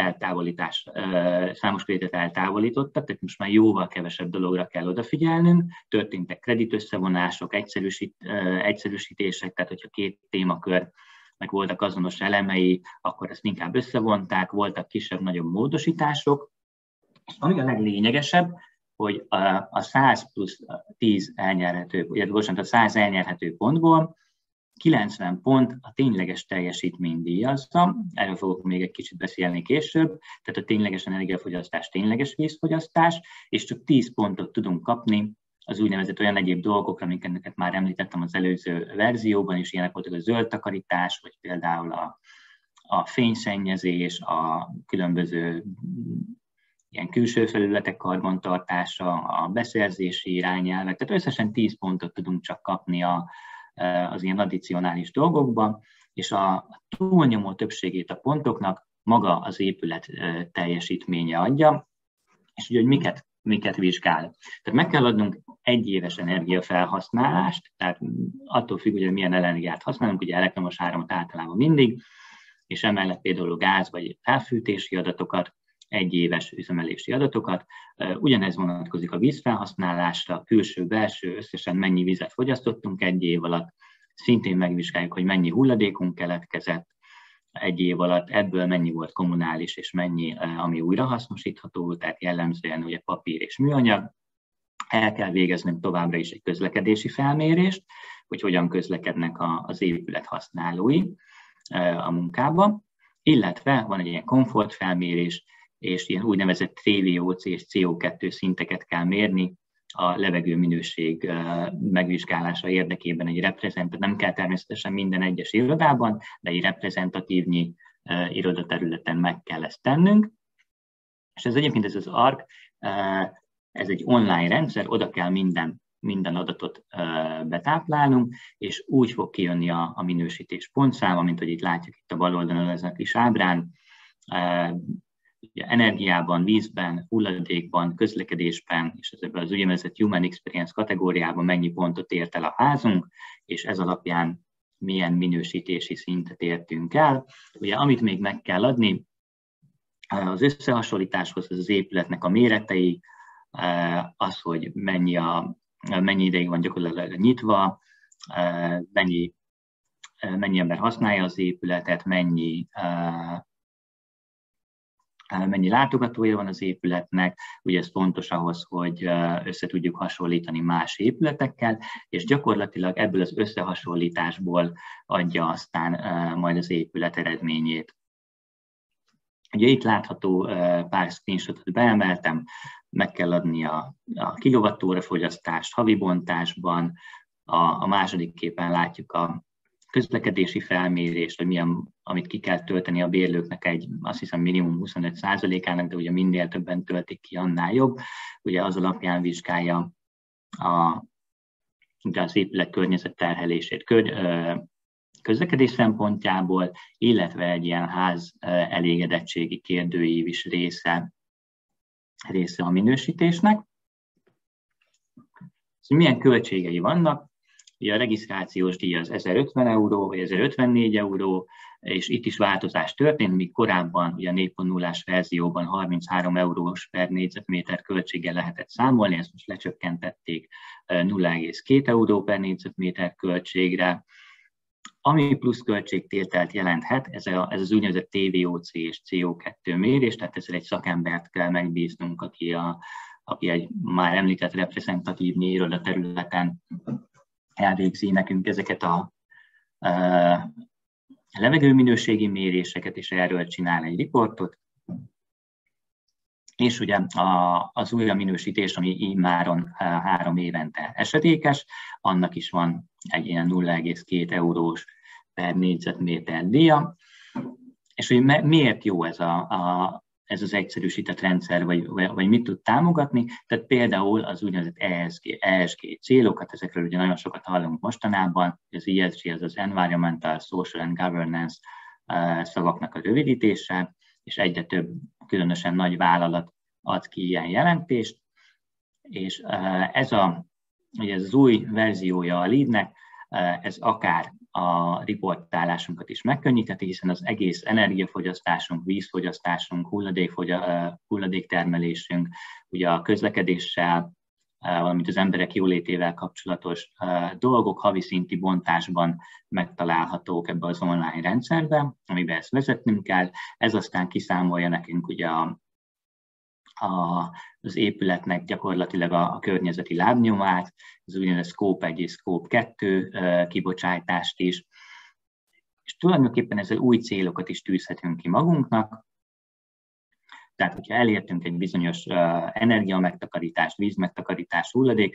eltávolítottak, tehát most már jóval kevesebb dologra kell odafigyelnünk, történtek kreditösszevonások, egyszerűsítések, tehát hogyha 2 témakör meg voltak azonos elemei, akkor ezt inkább összevonták, voltak kisebb-nagyobb módosítások. Ami a leglényegesebb, hogy a 100 plusz 10 elnyerhető, a 100 elnyerhető pontból 90 pont a tényleges teljesítmény díjazza, erről fogok még egy kicsit beszélni később, tehát a tényleges energiafogyasztás, tényleges vízfogyasztás, és csak 10 pontot tudunk kapni az úgynevezett olyan egyéb dolgokra, amiket már említettem az előző verzióban, és ilyenek voltak a zöld takarítás, vagy például a fényszennyezés, a különböző ilyen külső felületek karbantartása, a beszerzési irányelvek, tehát összesen 10 pontot tudunk csak kapni az ilyen addicionális dolgokban, és a túlnyomó többségét a pontoknak maga az épület teljesítménye adja, és ugye, hogy miket vizsgál. Tehát meg kell adnunk 1 éves energiafelhasználást, tehát attól függ, hogy milyen energiát használunk, ugye elektromos áramot általában mindig, és emellett például gáz vagy felfűtési adatokat, 1 éves üzemelési adatokat. Ugyanez vonatkozik a vízfelhasználásra, külső-belső, összesen mennyi vizet fogyasztottunk 1 év alatt. Szintén megvizsgáljuk, hogy mennyi hulladékunk keletkezett 1 év alatt, ebből mennyi volt kommunális, és mennyi, ami újrahasznosítható, tehát jellemzően ugye papír és műanyag. El kell végeznünk továbbra is egy közlekedési felmérést, hogy hogyan közlekednek az épület használói a munkában, illetve van egy ilyen komfortfelmérés, és ilyen úgynevezett TVOC és CO2 szinteket kell mérni a levegő minőség megvizsgálása érdekében nem kell természetesen minden egyes irodában, de egy reprezentatívnyi irodaterületen meg kell ezt tennünk. És ez egyébként ez az ARC, ez egy online rendszer, oda kell minden adatot betáplálnunk, és úgy fog kijönni a minősítés pontszáma, mint hogy itt látjuk itt a bal oldalon ezen a kis ábrán, energiában, vízben, hulladékban, közlekedésben, és az úgynevezett Human Experience kategóriában mennyi pontot ért el a házunk, és ez alapján milyen minősítési szintet értünk el. Ugye, amit még meg kell adni, az összehasonlításhoz az épületnek a méretei, az, hogy mennyi ideig van gyakorlatilag nyitva, mennyi ember használja az épületet, mennyi mennyi látogatója van az épületnek, ugye ez fontos ahhoz, hogy össze tudjuk hasonlítani más épületekkel, és gyakorlatilag ebből az összehasonlításból adja aztán majd az épület eredményét. Ugye itt látható pár screenshotot beemeltem, meg kell adni a kilovattóra fogyasztást havi bontásban, a második képen látjuk a közlekedési felmérést, hogy milyen, amit ki kell tölteni a bérlőknek azt hiszem minimum 25%-ának, de ugye minél többen töltik ki, annál jobb. Ugye az alapján vizsgálja az épület környezet terhelését közlekedés szempontjából, illetve egy ilyen ház elégedettségi kérdőív is része a minősítésnek. Milyen költségei vannak? Ugye a regisztrációs díj az 1050 euró, vagy 1054 euró, és itt is változás történt, míg korábban ugye a 4.0-ás verzióban 33 eurós per négyzetméter költséggel lehetett számolni, ezt most lecsökkentették 0,2 euró per négyzetméter költségre. Ami plusz költségtételt jelenthet, ez az úgynevezett TVOC és CO2 mérés, tehát ezzel egy szakembert kell megbíznunk, aki egy már említett reprezentatív iroda területen elvégzi nekünk ezeket a levegőminőségi méréseket, és erről csinál egy riportot. És ugye az újraminősítés, ami immáron 3 évente esedékes, annak is van egy ilyen 0,2 eurós per négyzetméter díja. És hogy miért jó ez az egyszerűsített rendszer, vagy mit tud támogatni? Tehát például az úgynevezett ESG célokat, ezekről ugye nagyon sokat hallunk mostanában, az ESG az az Environmental, Social and Governance szavaknak a rövidítése, és egyre több, különösen nagy vállalat ad ki ilyen jelentést, és ez az új verziója a LEED-nek, ez akár a riportálásunkat is megkönnyítheti, hiszen az egész energiafogyasztásunk, vízfogyasztásunk, hulladéktermelésünk, ugye a közlekedéssel, valamint az emberek jólétével kapcsolatos dolgok havi szinti bontásban megtalálhatók ebbe az online rendszerben, amiben ezt vezetnünk kell. Ez aztán kiszámolja nekünk ugye az épületnek gyakorlatilag a környezeti lábnyomát, az úgynevezett Scope 1 és Scope 2 kibocsátást is, és tulajdonképpen ezzel új célokat is tűzhetünk ki magunknak. Tehát, hogyha elértünk egy bizonyos energiamegtakarítást, vízmegtakarítást,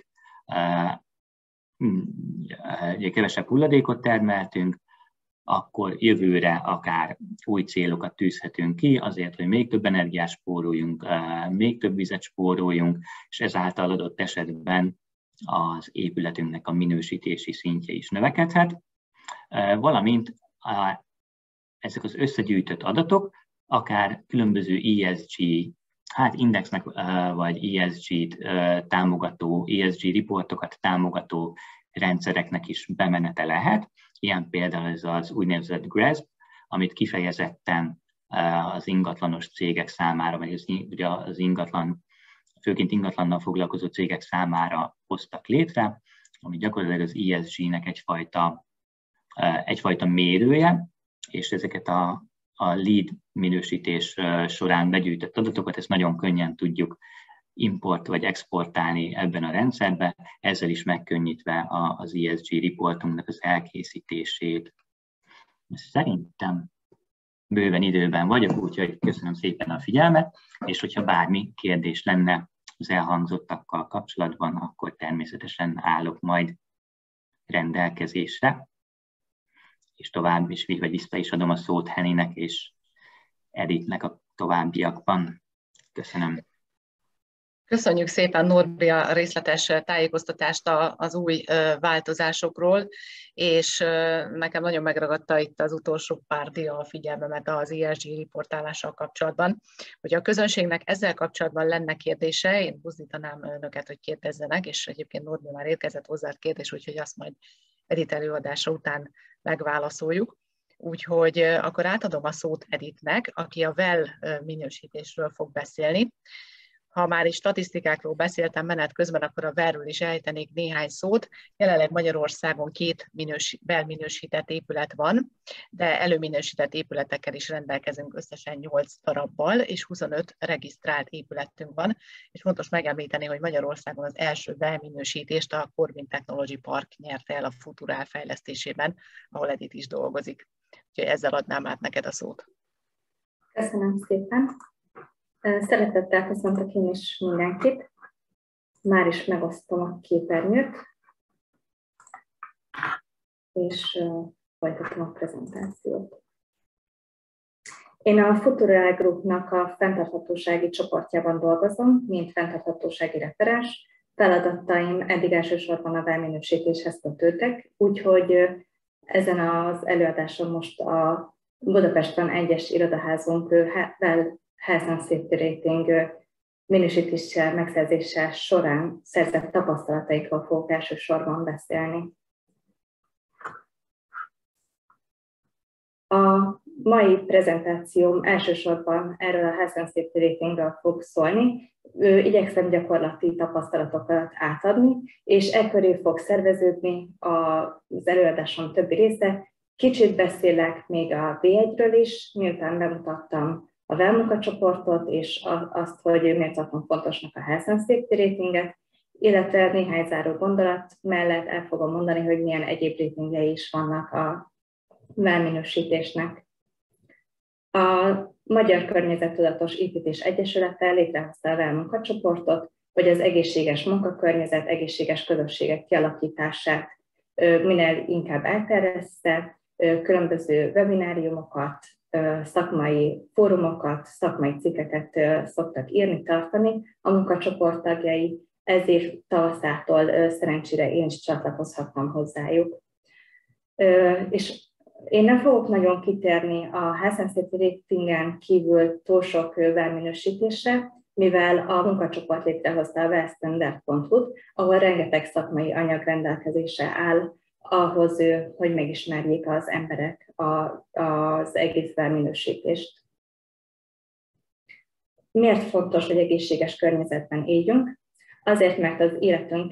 kevesebb hulladékot termeltünk, akkor jövőre akár új célokat tűzhetünk ki, azért, hogy még több energiát spóroljunk, még több vizet spóroljunk, és ezáltal adott esetben az épületünknek a minősítési szintje is növekedhet, valamint ezek az összegyűjtött adatok akár különböző ESG, indexnek vagy ESG-t támogató, ESG riportokat támogató rendszereknek is bemenete lehet. Ilyen például ez az úgynevezett GRESB, amit kifejezetten az ingatlanos cégek számára, vagy az ingatlan, főként ingatlannal foglalkozó cégek számára hoztak létre, ami gyakorlatilag az ESG-nek egyfajta mérője, és ezeket a LEED minősítés során begyűjtött adatokat, ezt nagyon könnyen tudjuk import vagy exportálni ebben a rendszerben, ezzel is megkönnyítve az ESG riportunknak az elkészítését. Szerintem bőven időben vagyok, úgyhogy köszönöm szépen a figyelmet, és hogyha bármi kérdés lenne az elhangzottakkal kapcsolatban, akkor természetesen állok majd rendelkezésre, és tovább is, vagy vissza is adom a szót Henninek és Edithnek a továbbiakban. Köszönöm. Köszönjük szépen, Norbi, a részletes tájékoztatást az új változásokról, és nekem nagyon megragadta itt az utolsó pár dia a figyelmemet az ESG riportálással kapcsolatban. Hogyha a közönségnek ezzel kapcsolatban lenne kérdése, én buzdítanám önöket, hogy kérdezzenek, és egyébként Norbi már érkezett hozzá kérdés, úgyhogy azt majd Edith előadása után megválaszoljuk. Úgyhogy akkor átadom a szót Edithnek, aki a WELL minősítésről fog beszélni. Ha már is statisztikákról beszéltem menet közben, akkor a VER-ről is ejtenék néhány szót. Jelenleg Magyarországon 2 belminősített épület van, de előminősített épületekkel is rendelkezünk összesen 8 darabbal, és 25 regisztrált épületünk van. És fontos megemlíteni, hogy Magyarországon az első belminősítést a Corbin Technology Park nyerte el a Futurál fejlesztésében, ahol Edith is dolgozik. Úgyhogy ezzel adnám át neked a szót. Köszönöm szépen. Szeretettel köszöntök én is mindenkit. Már is megosztom a képernyőt, és folytatom a prezentációt. Én a Futurál Groupnak a fenntarthatósági csoportjában dolgozom, mint fenntarthatósági referens. Feladataim eddig elsősorban a belminősítéshez kötődtek, úgyhogy ezen az előadáson most a Budapesten egyes irodaházunk Health and Safety Rating minősítéssel, megszerzése során szerzett tapasztalataikról fogok elsősorban beszélni. A mai prezentációm elsősorban erről a Health and Safety Ratingről fog szólni. Igyekszem gyakorlati tapasztalatokat átadni, és ekköré fog szerveződni az előadásom többi része. Kicsit beszélek még a V1-ről is, miután bemutattam a WELL munkacsoportot, és azt, hogy miért tartom fontosnak a Health and Safety Ratinget, illetve néhány záró gondolat mellett el fogom mondani, hogy milyen egyéb ratingjei is vannak a WELL minősítésnek. A Magyar Környezettudatos Építés Egyesülete létrehozta a WELL munkacsoportot, hogy az egészséges munkakörnyezet, egészséges közösségek kialakítását minél inkább elterjessze, különböző webináriumokat, szakmai fórumokat, szakmai cikkeket szoktak írni, tartani a munkacsoport tagjai, ezért tavaszától szerencsére én is csatlakozhattam hozzájuk. És én nem fogok nagyon kitérni a Health and Safety Ratingen kívül túl sok WELL-minősítésre, mivel a munkacsoport létrehozta a wellstandard.hu-t, ahol rengeteg szakmai anyag rendelkezésre áll ahhoz, hogy megismerjék az emberek az egész WELL-minősítést. Miért fontos, hogy egészséges környezetben éljünk? Azért, mert az életünk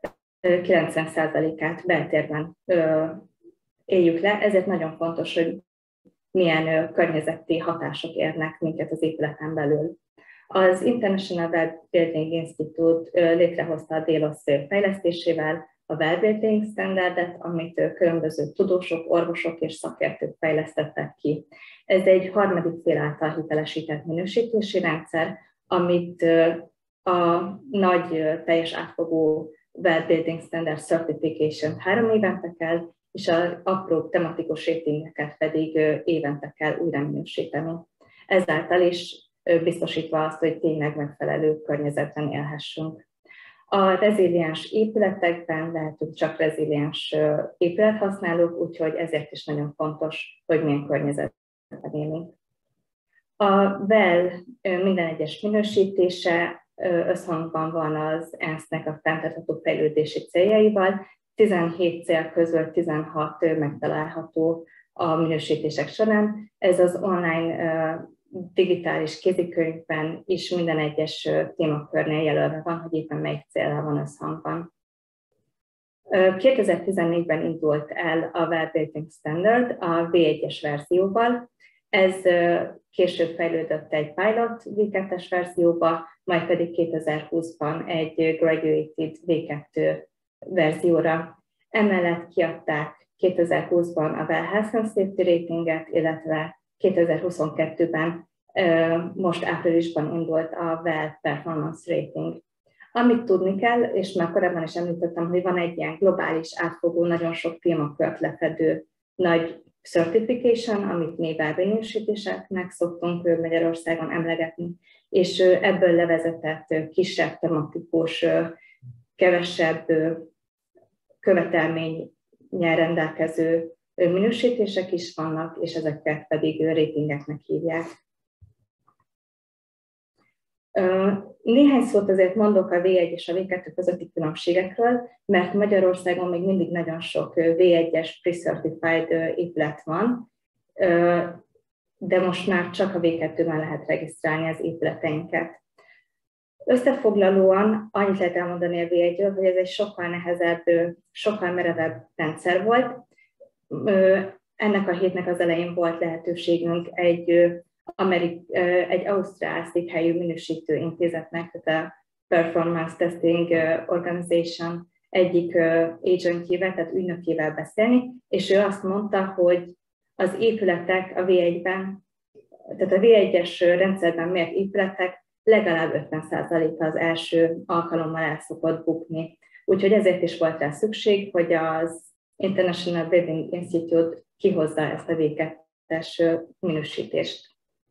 90%-át beltérben éljük le, ezért nagyon fontos, hogy milyen környezeti hatások érnek minket az épületen belül. Az International Well Building Institute létrehozta a DELOS fejlesztésével a Well Building Standardet, amit különböző tudósok, orvosok és szakértők fejlesztettek ki. Ez egy harmadik fél által hitelesített minősítési rendszer, amit a nagy teljes átfogó Well Building Standard Certification 3 évente kell, és az apró tematikus ratingeket pedig évente kell újra minősíteni. Ezáltal is biztosítva azt, hogy tényleg megfelelő környezetben élhessünk. A reziliens épületekben lehetünk csak reziliens épülethasználók, úgyhogy ezért is nagyon fontos, hogy milyen környezetben élünk. A WELL minden egyes minősítése összhangban van az ENSZ-nek a fenntartható fejlődési céljaival. 17 cél közül 16 megtalálható a minősítések során. Ez az online digitális kézikönyvben is minden egyes témakörnél jelölve van, hogy éppen melyik céllal van összhangban. 2014-ben indult el a Well Building Standard a V1-es verzióval. Ez később fejlődött egy pilot V2-es verzióba, majd pedig 2020-ban egy graduated V2 verzióra. Emellett kiadták 2020-ban a Well Health and Safety Ratinget, illetve 2022-ben, most áprilisban indult a Well Performance Rating. Amit tudni kell, és már korábban is említettem, hogy van egy ilyen globális, átfogó, nagyon sok témakört lefedő nagy certification, amit mi minősítéseknek szoktunk Magyarországon emlegetni, és ebből levezetett kisebb tematikus, kevesebb követelménnyel rendelkező minősítések is vannak, és ezeket pedig ratingeknek hívják. Néhány szót azért mondok a V1 és a V2 közötti különbségekről, mert Magyarországon még mindig nagyon sok V1-es pre-certified épület van, de most már csak a V2-ben lehet regisztrálni az épületeinket. Összefoglalóan annyit lehet elmondani a V1-ről, hogy ez egy sokkal nehezebb, sokkal merevebb rendszer volt. Ennek a hétnek az elején volt lehetőségünk egy ausztrál székhelyű minősítő intézetnek, tehát a Performance Testing Organization egyik agentjével, tehát ügynökével beszélni, és ő azt mondta, hogy az épületek a V1-ben, tehát a V1-es rendszerben mért épületek legalább 50%-a az első alkalommal el szokott bukni. Úgyhogy ezért is volt rá szükség, hogy az International Building Institute kihozza ezt a V2-es minősítést.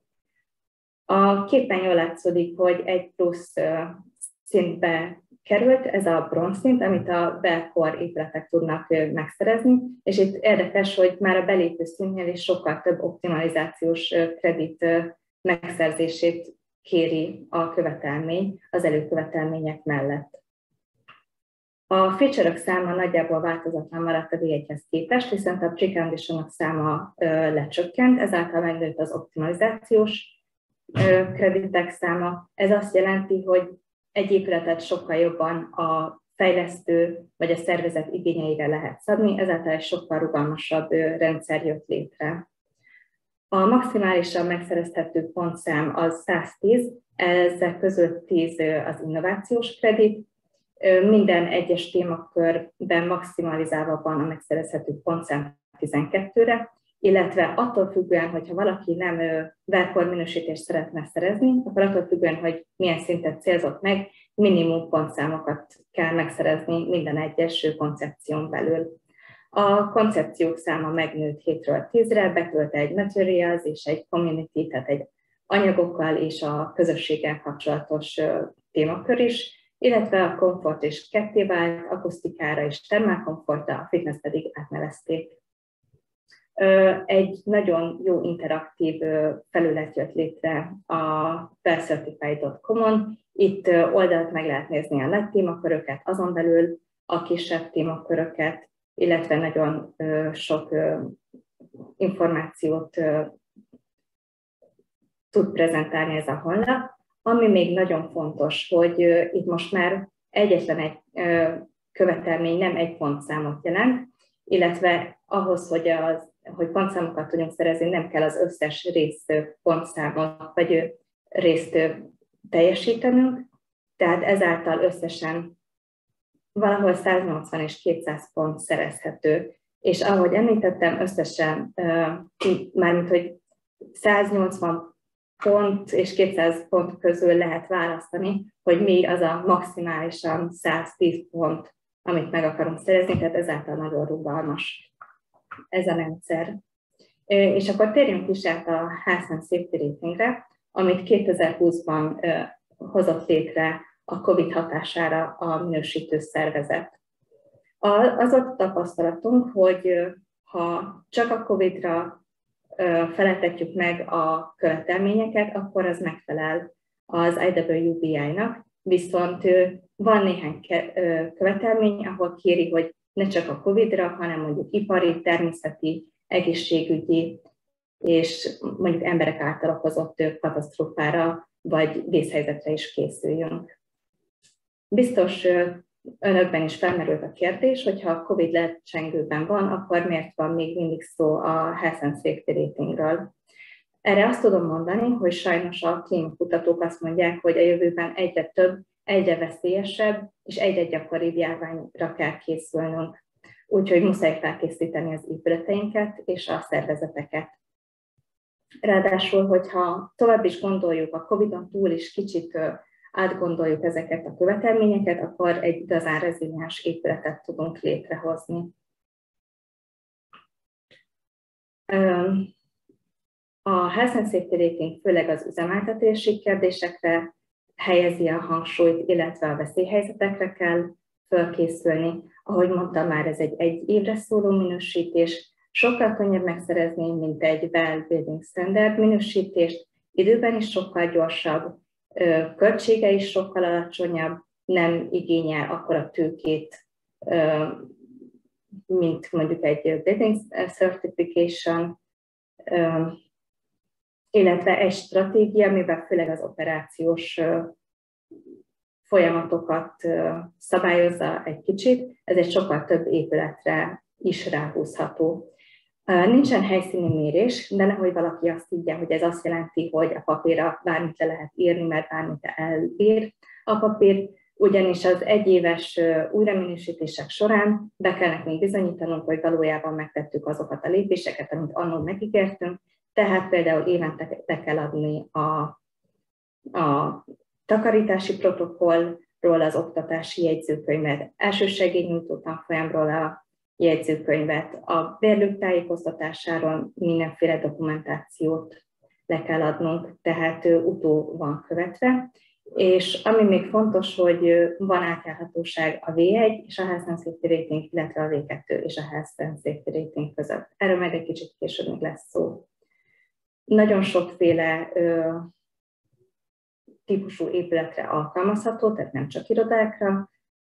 A képen jól látszódik, hogy egy plusz szintbe került, ez a bronzszint, amit a belkor épületek tudnak megszerezni, és itt érdekes, hogy már a belépő szintnél is sokkal több optimalizációs kredit megszerzését kéri a követelmény az előkövetelmények mellett. A feature-ök száma nagyjából változatlan maradt a V1-hez képest, viszont a precondition-ok száma lecsökkent, ezáltal megnőtt az optimalizációs kreditek száma. Ez azt jelenti, hogy egy épületet sokkal jobban a fejlesztő vagy a szervezet igényeire lehet szabni, ezáltal egy sokkal rugalmasabb rendszer jött létre. A maximálisan megszerezhető pontszám az 110, ezek között 10 az innovációs kredit. Minden egyes témakörben maximalizálva van a megszerezhető pontszám 12-re, illetve attól függően, hogyha valaki nem belkor minősítést szeretne szerezni, akkor attól függően, hogy milyen szintet célzott meg, minimum pontszámokat kell megszerezni minden egyes koncepción belül. A koncepciók száma megnőtt 7-ről 10-re, betölte egy materials és egy community, tehát egy anyagokkal és a közösséggel kapcsolatos témakör is, illetve a komfort is ketté vált, akusztikára és termálkomfortra, a fitness pedig átnevezték. Egy nagyon jó interaktív felület jött létre a wellcertified.com-on. Itt oldalt meg lehet nézni a nagy témaköröket, azon belül a kisebb témaköröket, illetve nagyon sok információt tud prezentálni ez a honlap. Ami még nagyon fontos, hogy itt most már egyetlen egy követelmény nem egy pontszámot jelent, illetve ahhoz, hogy pontszámokat tudjunk szerezni, nem kell az összes rész pontszámot vagy részt teljesítenünk, tehát ezáltal összesen valahol 180 és 200 pont szerezhető. És ahogy említettem, összesen, mármint hogy 180 pont és 200 pont közül lehet választani, hogy mi az a maximálisan 110 pont, amit meg akarunk szerezni, tehát ezáltal nagyon rugalmas ez a rendszer. És akkor térjünk is át a Health and Safety Ratingre, amit 2020-ban hozott létre a COVID hatására a minősítő szervezet. Az a tapasztalatunk, hogy ha csak a COVID-ra feleltetjük meg a követelményeket, akkor az megfelel az IWBI-nak, viszont van néhány követelmény, ahol kéri, hogy ne csak a COVID-ra, hanem mondjuk ipari, természeti, egészségügyi és mondjuk emberek által okozott katasztrófára vagy vészhelyzetre is készüljünk. Biztos önökben is felmerült a kérdés, hogyha a COVID lecsengőben van, akkor miért van még mindig szó a Health and Safety Ratingről? Erre azt tudom mondani, hogy sajnos a klímakutatók azt mondják, hogy a jövőben egyre több, egyre veszélyesebb és egyre gyakoribb járványra kell készülnünk. Úgyhogy muszáj felkészíteni az épületeinket és a szervezeteket. Ráadásul, hogyha tovább is gondoljuk, a COVID-on túl is kicsit átgondoljuk ezeket a követelményeket, akkor egy igazán reziliens épületet tudunk létrehozni. A Health and Safety Rating főleg az üzemeltetési kérdésekre helyezi a hangsúlyt, illetve a veszélyhelyzetekre kell fölkészülni. Ahogy mondtam már, ez egy évre szóló minősítés, sokkal könnyebb megszerezni, mint egy Well Building Standard minősítést, időben is sokkal gyorsabb, költsége is sokkal alacsonyabb, nem igényel akkora tőkét, mint mondjuk egy Building Certification, illetve egy stratégia, amiben főleg az operációs folyamatokat szabályozza egy kicsit, ez egy sokkal több épületre is ráhúzható. Nincsen helyszíni mérés, de nehogy valaki azt higgye, hogy ez azt jelenti, hogy a papírra bármit le lehet írni, mert bármit elbír a papír, ugyanis az egyéves újraminősítések során be kell nekünk bizonyítanunk, hogy valójában megtettük azokat a lépéseket, amit annól megígértünk, tehát például évente be kell adni a takarítási protokollról az oktatási jegyzőkönyvet, elsősegélynyújtó tanfolyamról a jegyzőkönyvet, a bérlők tájékoztatásáról mindenféle dokumentációt le kell adnunk, tehát utó van követve. És ami még fontos, hogy van átjárhatóság a V1 és a Health and Safety Rating, illetve a V2 és a Health and Safety Rating között. Erről meg egy kicsit később még lesz szó. Nagyon sokféle típusú épületre alkalmazható, tehát nem csak irodákra.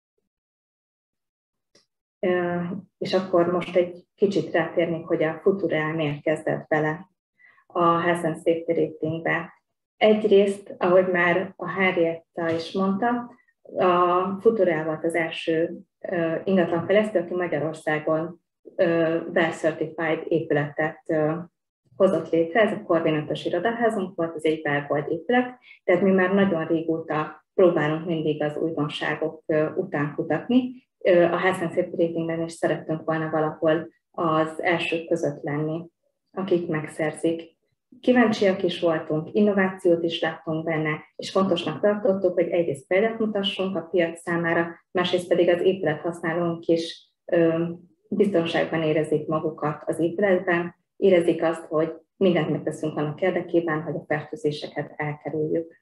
És akkor most egy kicsit rátérnék, hogy a Futurial miért kezdett bele a Health and Safety Ratingbe. Egyrészt, ahogy már a Henrietta is mondta, a Futurial volt az első ingatlanfejlesztő, aki Magyarországon WELL Certified épületet hozott létre. Ez a Corvin 5-ös irodaházunk volt, ez egy WELL épület, tehát mi már nagyon régóta próbálunk mindig az újdonságok után kutatni. A Health and Safety Ratingben is szerettünk volna valahol az elsők között lenni, akik megszerzik. Kíváncsiak is voltunk, innovációt is láttunk benne, és fontosnak tartottuk, hogy egyrészt példát mutassunk a piac számára, másrészt pedig az épülethasználónk is biztonságban érezzék magukat az épületben, érezik azt, hogy mindent megteszünk annak érdekében, hogy a fertőzéseket elkerüljük.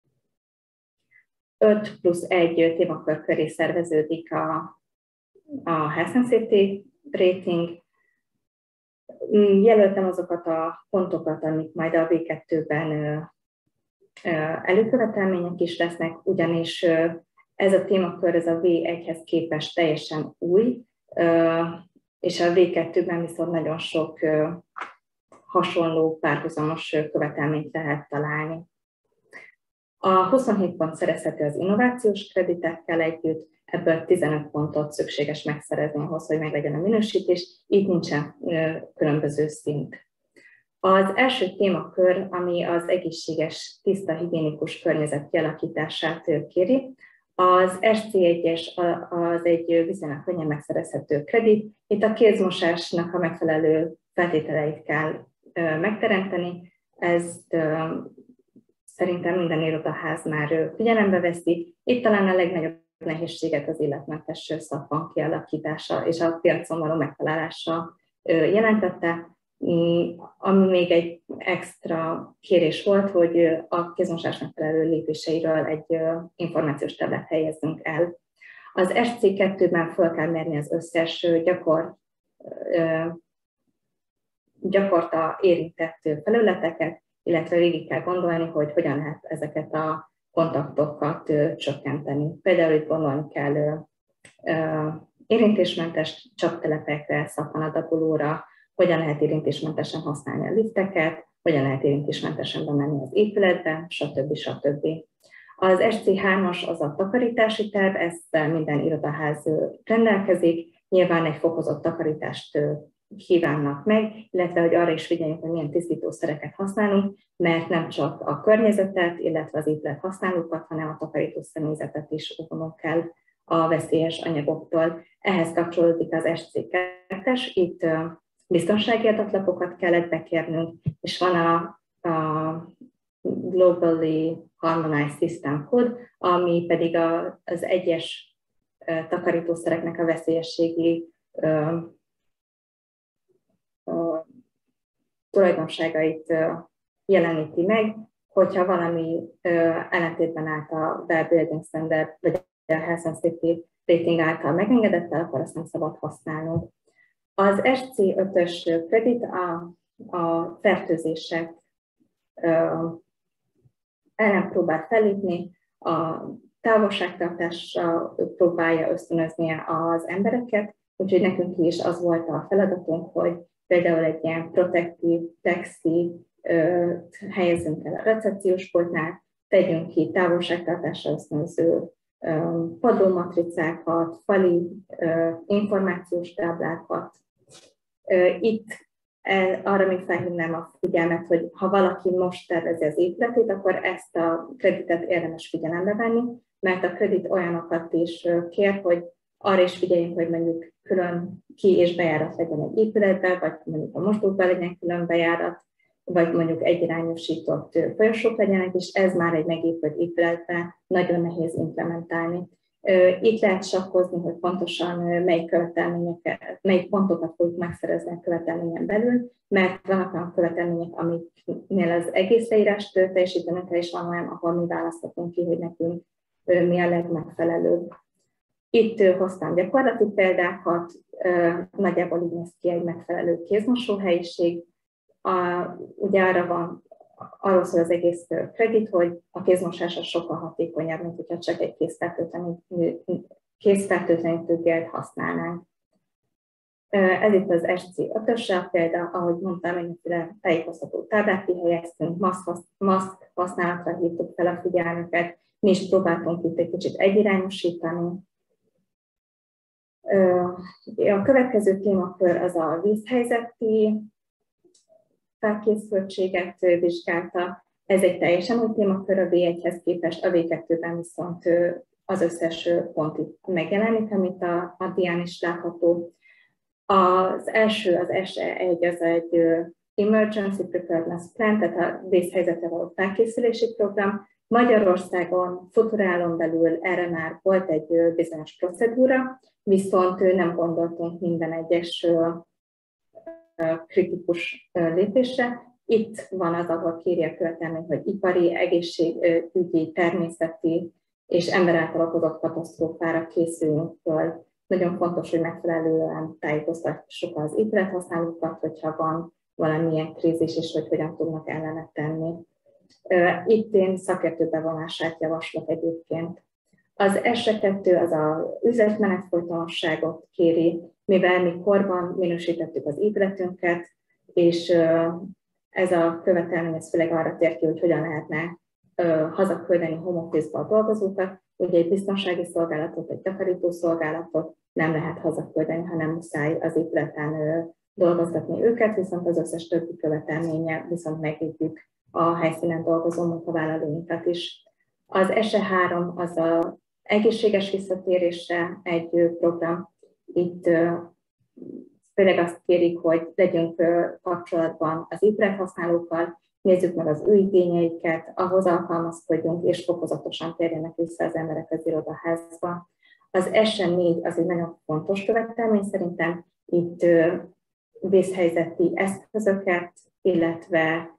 5+1 témakör köré szerveződik a Health and Safety Rating. Jelöltem azokat a pontokat, amik majd a V2-ben előkövetelmények is lesznek, ugyanis ez a témakör, ez a V1-hez képest teljesen új, és a V2-ben viszont nagyon sok hasonló párhuzamos követelményt lehet találni. A 27 pont szerezhető az innovációs kreditekkel együtt, ebből 15 pontot szükséges megszerezni ahhoz, hogy meglegyen a minősítés, itt nincsen különböző szint. Az első témakör, ami az egészséges, tiszta, higiénikus környezet kialakítását kéri, az SC1-es az egy viszonylag könnyen megszerezhető kredit. Itt a kézmosásnak a megfelelő feltételeit kell megteremteni, ezt szerintem minden irodaház már figyelembe veszi. Itt talán a legnagyobb nehézséget az illetmentes szappan kialakítása és a piacon való megtalálása jelentette. Ami még egy extra kérés volt, hogy a kézmosás megfelelő lépéseiről egy információs táblát helyezzünk el. Az SC2-ben fel kell mérni az összes gyakorta érintett felületeket, illetve végig kell gondolni, hogy hogyan lehet ezeket a kontaktokat csökkenteni. Például itt gondolni kell érintésmentes csaptelepekre, szappanadagolóra, hogyan lehet érintésmentesen használni a lifteket, hogyan lehet érintésmentesen bemenni az épületbe, stb. Stb. Az SC3-as az a takarítási terv, ezzel minden irodaház rendelkezik, nyilván egy fokozott takarítást kívánnak meg, illetve hogy arra is figyeljünk, hogy milyen tisztítószereket használunk, mert nem csak a környezetet, illetve az épület használókat, hanem a takarító személyzetet is óvnunk kell a veszélyes anyagoktól. Ehhez kapcsolódik az SC2-es, itt biztonsági adatlapokat kellett bekérnünk, és van a Globally Harmonized System Code, ami pedig az egyes takarítószereknek a veszélyességi tulajdonságait jeleníti meg, hogyha valami ellentétben állt a WELL Building Standard, vagy a Health and Safety Rating által megengedettel, akkor azt nem szabad használnunk. Az SC5-ös kredit a fertőzések ellen próbál fellépni, a távolságtartásra próbálja ösztönözni az embereket, úgyhogy nekünk is az volt a feladatunk, hogy például egy ilyen protektív plexi helyezzünk el a recepciós pultnál, tegyünk ki távolságtartásra ösztönző padlómatricákat, fali információs táblákat. Itt arra még felhívnám a figyelmet, hogy ha valaki most tervezi az épületét, akkor ezt a kreditet érdemes figyelembe venni, mert a kredit olyanokat is kér, hogy arra is figyeljünk, hogy mondjuk külön ki- és bejárat legyen egy épületbe, vagy mondjuk a mosdókban legyen külön bejárat, vagy mondjuk egyirányosított folyosók legyenek, és ez már egy megépült épületben nagyon nehéz implementálni. Itt lehet sakkozni, hogy pontosan melyik pontokat fogjuk megszerezni a követelményen belül, mert vannak olyan követelmények, amiknél az egész leírást teljesítenünk kell, és van olyan, ahol mi választhatunk ki, hogy nekünk mi a legmegfelelőbb. Itt hoztam gyakorlati példákat, nagyjából így néz ki egy megfelelő kézmosóhelyiség. Ugye arról szól az egész kredit, hogy a kézmosás sokkal hatékonyabb, mint hogyha csak egy kézfertőtlenítőgelt használnánk. Ez itt az SC5-ös példa, ahogy mondtam, mindenféle tájékoztató táblát kihelyeztünk, maszk használatra hívtuk fel a figyelmüket, mi is próbáltunk itt egy kicsit egyirányosítani. A következő témakör az a vízhelyzeti felkészültséget vizsgálta. Ez egy teljesen új témakör a V1-hez képest, a V2-ben viszont az összes pont itt megjelenik, amit a dián is látható. Az első, az SE1, az egy Emergency Preparedness Plan, tehát a vészhelyzetre való felkészülési program. Magyarországon Futurálon belül erre már volt egy bizonyos procedúra, viszont nem gondoltunk minden egyes kritikus lépésre. Itt van az, ahol kéri a követelmény, hogy ipari, egészségügyi, természeti és ember által okozott katasztrófára készüljünk föl. Nagyon fontos, hogy megfelelően tájékoztassuk az épülethasználókat, hogyha van valamilyen krízis, és hogy hogyan tudnak ellene tenni. Itt én szakértő bevonását javaslok egyébként. Az SE2 az az üzletmenet folytonosságot kéri, mivel mi korban minősítettük az épületünket, és ez a követelmény ez főleg arra tér ki, hogy hogyan lehetne hazaküldeni home office-ba a dolgozókat. Ugye egy biztonsági szolgálatot, egy takarító szolgálatot nem lehet hazaküldeni, hanem muszáj az épületen dolgoztatni őket, viszont az összes többi követelménye viszont megvédjük a helyszínen dolgozó munkavállalóinkat is. Az SE3 az az egészséges visszatérésre egy program. Itt főleg azt kérik, hogy legyünk kapcsolatban az épülethasználókkal, nézzük meg az ő igényeiket, ahhoz alkalmazkodjunk, és fokozatosan térjenek vissza az emberek az irodaházba. Az SE4 az egy nagyon fontos követelmény szerintem. Itt vészhelyzeti eszközöket, illetve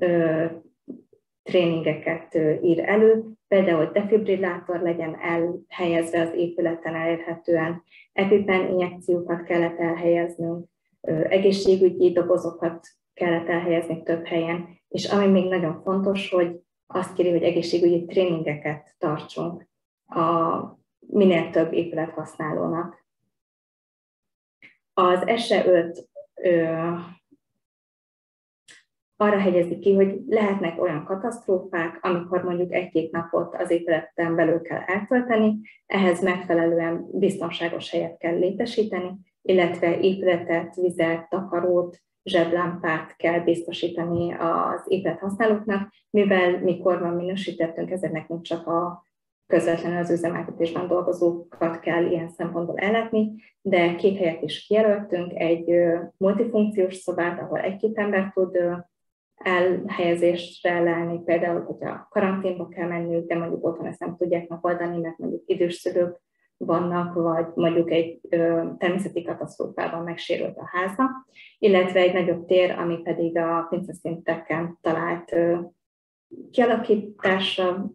tréningeket ír elő, például defibrillátor legyen elhelyezve az épületen elérhetően, EpiPen injekciókat kellett elhelyeznünk, egészségügyi dobozokat kellett elhelyezni több helyen, és ami még nagyon fontos, hogy azt kéri, hogy egészségügyi tréningeket tartsunk a minél több épülethasználónak. Az SE5 arra hegyezi ki, hogy lehetnek olyan katasztrófák, amikor mondjuk egy-két napot az épületen belül kell eltölteni, ehhez megfelelően biztonságos helyet kell létesíteni, illetve épületet, vizet, takarót, zseblámpát kell biztosítani az épülethasználóknak, mivel mi korban minősítettünk, ezért nekünk csak a közvetlenül az üzemeltetésben dolgozókat kell ilyen szempontból ellátni, de 2 helyet is kijelöltünk, egy multifunkciós szobát, ahol 1-2 ember tud elhelyezésre leállni, például, hogyha karanténba kell menniük, de mondjuk otthon ezt nem tudják megoldani, mert mondjuk idős szülők vannak, vagy mondjuk egy természeti katasztrófában megsérült a háza, illetve egy nagyobb tér, ami pedig a pinceszinteken talált kialakításra,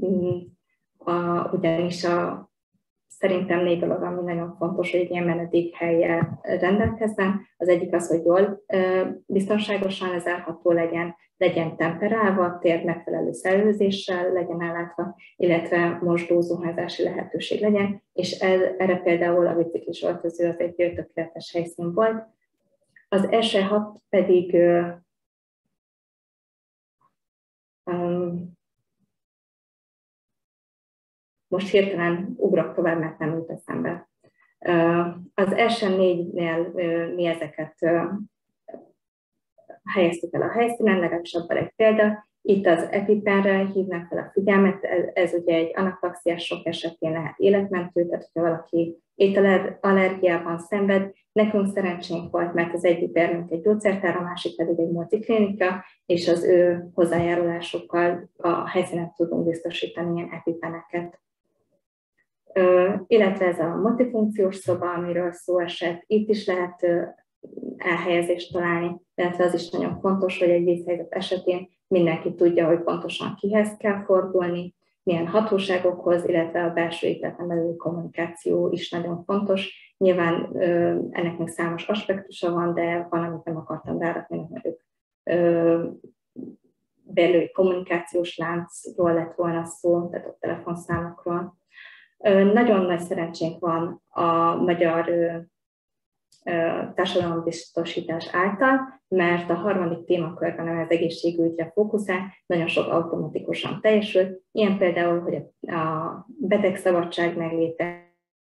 ugyanis szerintem 4 dolog, ami nagyon fontos, hogy egy ilyen menedékhellyel rendelkezzen. Az egyik az, hogy jól biztonságosan lezárható legyen temperálva, tér megfelelő szellőzéssel legyen ellátva, illetve mosdó-zuhanyzási lehetőség legyen, és erre például a biciklis öltöző az egy tökéletes helyszín volt. Az SE6 pedig most hirtelen ugrok tovább, mert nem jut eszembe. Az SN4-nél mi ezeket helyeztük el a helyszínen, legalábbis abban egy példa. Itt az EpiPen-re hívnak fel a figyelmet, ez ugye egy anafilaxiás sok esetén lehet életmentő, tehát ha valaki ételallergiában szenved. Nekünk szerencsénk volt, mert az egyik bérünk egy gyógyszertár, a másik pedig egy multiklinika, és az ő hozzájárulásukkal a helyszínen tudunk biztosítani ilyen EpiPeneket. Illetve ez a multifunkciós szoba, amiről szó esett, itt is lehet elhelyezést találni, illetve az is nagyon fontos, hogy egy vészhelyzet esetén mindenki tudja, hogy pontosan kihez kell fordulni, milyen hatóságokhoz, illetve a belső épületen belüli kommunikáció is nagyon fontos. Nyilván ennek még számos aspektusa van, de van, amit nem akartam rárakni, mert belüli kommunikációs láncról lett volna szó, tehát a telefonszámokról. Nagyon nagy szerencsénk van a magyar társadalombiztosítás által, mert a harmadik témakörben, ami az egészségügyre fókuszál, nagyon sok automatikusan teljesül. Ilyen például, hogy a betegszabadság megléte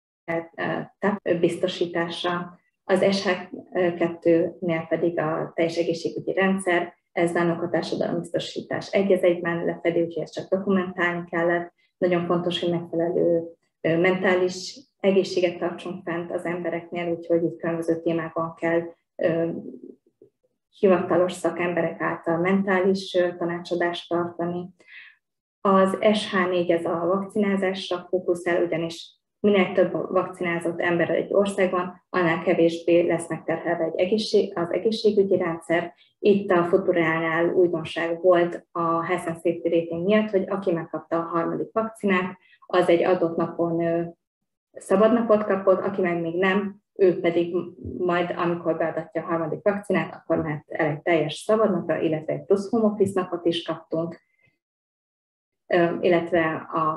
biztosítása, az SH2-nél pedig a teljes egészségügyi rendszer, ez nálunk a társadalombiztosítás egy az egyben lefedi, úgyhogy ezt csak dokumentálni kellett. Nagyon fontos, hogy megfelelő mentális egészséget tartsunk fent az embereknél, úgyhogy itt különböző témákon kell hivatalos szakemberek által mentális tanácsadást tartani. Az SH4 ez a vakcinázásra fókuszál, ugyanis minél több vakcinázott ember egy országban, annál kevésbé lesz megterhelve az egészségügyi rendszer. Itt a Futuránál újdonság volt a Health and Safety Rating miatt, hogy aki megkapta a harmadik vakcinát, az egy adott napon szabad napot kapott, aki meg még nem, ő pedig majd, amikor beadatja a harmadik vakcinát, akkor mehet el egy teljes szabadnapra, illetve egy plusz home office napot is kaptunk, illetve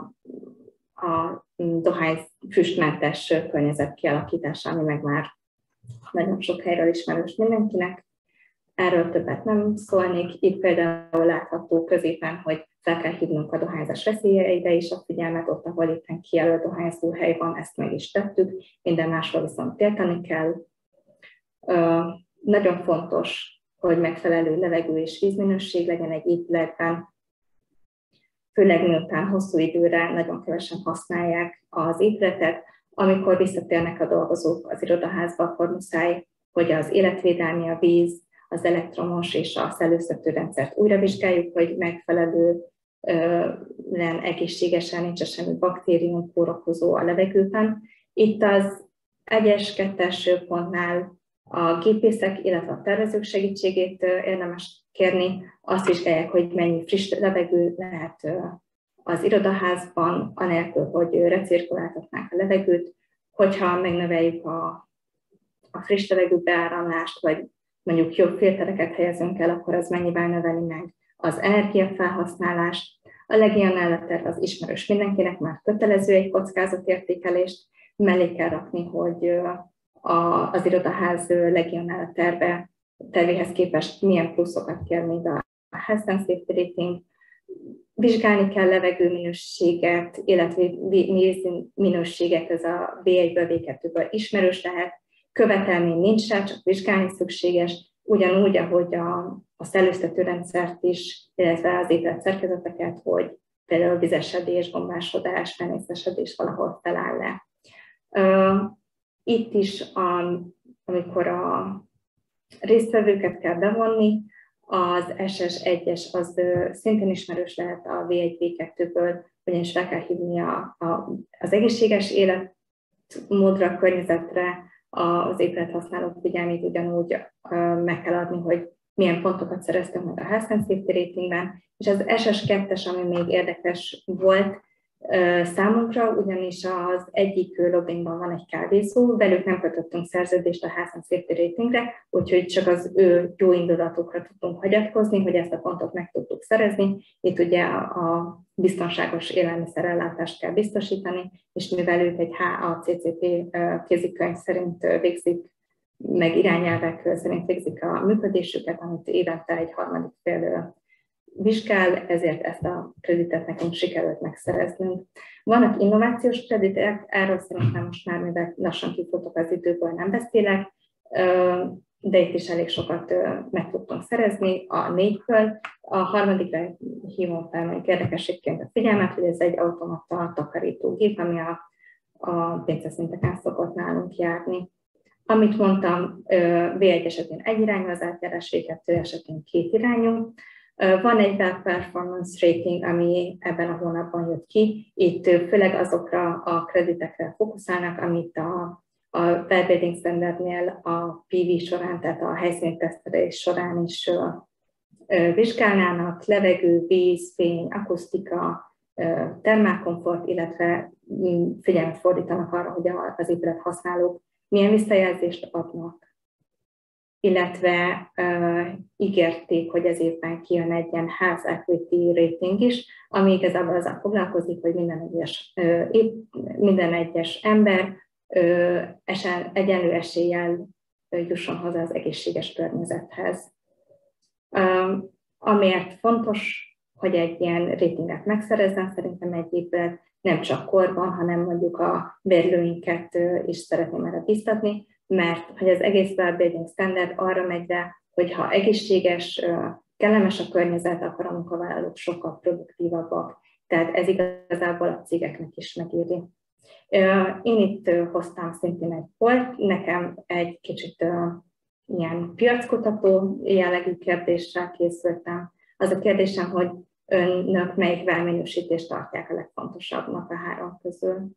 a dohány füstmentes környezet kialakítása, ami meg már nagyon sok helyről ismerős mindenkinek. Erről többet nem szólnék. Itt például látható középen, hogy fel kell hívnunk a dohányzás veszélyeire is a figyelmet, ott, ahol éppen kijelölt dohányzó hely van, ezt meg is tettük, minden máshol viszont tiltani kell. Nagyon fontos, hogy megfelelő levegő és vízminőség legyen egy épületben, főleg miután hosszú időre nagyon kevesen használják az épületet. Amikor visszatérnek a dolgozók az irodaházba, akkor muszáj, hogy az életvédelmi, a víz, az elektromos és a szellőztető rendszert újra vizsgáljuk, hogy megfelelően egészségesen nincs semmi baktérium, kórokozó a levegőben. Itt az 1-es, 2-es pontnál a gépészek, illetve a tervezők segítségét érdemes kérni. Azt vizsgálják, hogy mennyi friss levegő lehet az irodaházban, anélkül, hogy recirkuláltatnánk a levegőt. Hogyha megnöveljük a friss levegő beáramlást, vagy mondjuk jobb filtereket helyezünk el, akkor az mennyivel növeli meg az energiafelhasználást. A Legionella terv az ismerős mindenkinek, már kötelező egy kockázatértékelést, mellé kell rakni, hogy az irodaház Legionella tervéhez képest milyen pluszokat kér még a Health and Safety Rating. Vizsgálni kell levegőminőséget, illetve vízminőséget, ez a B1-ből, B2-ből ismerős lehet. Követelmény nincs rá, csak vizsgálni szükséges, ugyanúgy, ahogy a szellőztető rendszert is, illetve az épület szerkezeteket, hogy például vizesedés, gombásodás, fenészesedés valahol feláll le. Itt is, amikor a résztvevőket kell bevonni, az SS1-es az szintén ismerős lehet a V1, V2-ből, ugyanis fel kell hívni az egészséges életmódra, környezetre, az épülethasználók figyelmét, ugyanúgy meg kell adni, hogy milyen pontokat szereztünk meg a Health and Safety Ratingben, és az SS2-es, ami még érdekes volt számunkra, ugyanis az egyik lobbingban van egy kávézó, velük nem kötöttünk szerződést a Health and Safety Ratingre, úgyhogy csak az ő jó indulatokra tudtunk hagyatkozni, hogy ezt a pontot meg tudtuk szerezni. Itt ugye a biztonságos élelmiszerellátást kell biztosítani, és mivel ők egy HACCP kézikönyv szerint végzik, meg irányelvek szerint végzik a működésüket, amit évente egy harmadik fél vizsgál, ezért ezt a kreditet nekünk sikerült megszereznünk. Vannak innovációs kreditek, erről szerintem most már, mivel lassan kifutok az időből, nem beszélek, de itt is elég sokat meg tudtunk szerezni a 4-ből. A harmadikra hívom fel mondjuk érdekességként a figyelmet, hogy ez egy automata takarítógép, ami a pénzeszinteken szokott nálunk járni. Amit mondtam, V1 esetén egyirányú az átjárás, V2 esetén kétirányú. Van egy Web Performance Rating, ami ebben a hónapban jött ki. Itt főleg azokra a kreditekre fókuszálnak, amit a Web Building Standardnél a PV során, tehát a helyszíntesztelés során is vizsgálnának: levegő, víz, fény, akusztika, termálkomfort, illetve figyelmet fordítanak arra, hogy az épület használók milyen visszajelzést adnak. Illetve ígérték, hogy ez évben kijön egy ilyen House Equity Rating is, ami igazából azzal foglalkozik, hogy minden egyes ember egyenlő eséllyel jusson hozzá az egészséges környezethez. Amiért fontos, hogy egy ilyen ratinget megszerezzen, szerintem egy épület nem csak korban, hanem mondjuk a bérlőinket is szeretném erre biztatni, mert hogy az egész Web Building Standard arra megy rá, hogy ha egészséges, kellemes a környezet, akkor a munkavállalók sokkal produktívabbak. Tehát ez igazából a cégeknek is megéri. Én itt hoztam szintén egy pollt, nekem egy kicsit ilyen piackutató jellegű kérdéssel készültem. Az a kérdésem, hogy önök melyik válminősítést tartják a legfontosabbnak a 3 közül?